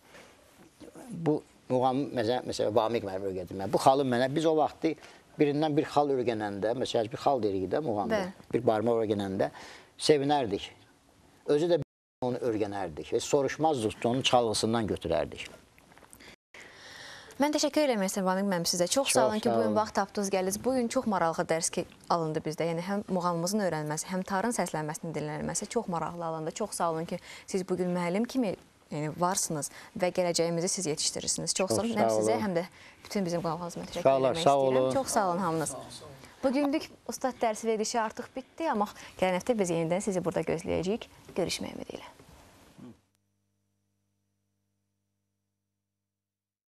bu muğam, məsələn, Vamiq mənim öyrədim. Bu xalı mənə, biz o vaxtı birindən bir xal öyrənəndə, məsələn, bir xal deyirik də muğamda, bir barmaq öyrənəndə sevinərdik. Özü də onu öyrənərdik və soruşmazdıq, onun çalğısından götürərdik. Mən təşəkkür eləmək istəyirəm Vamiq müəllim sizə. Çox sağ olun ki, bugün vaxt tapdınız, gəldiniz. Bugün çox maraqlı dərs ki, alındı bizdə. Yəni, həm muğamımızın öyrənilməsi, həm tarın səslənməsinin dinlənilməsi çox maraqlı alındı. Çox sağ olun ki, siz bugün müəllim kimi yəni, varsınız və gələcəyimizi siz yetişdirirsiniz. Çox sağ olun. Həm sizə, həm də bütün bizim qonaqlarımıza təşəkkür eləmək istəyirəm. Çox sağ olun hamınız. Bugünlük Ustad dərsi verilişi artıq bitdi, amma gələn həftə biz yenidən sizi burada gözləyəcəyik. Görüşmək ümidi ilə.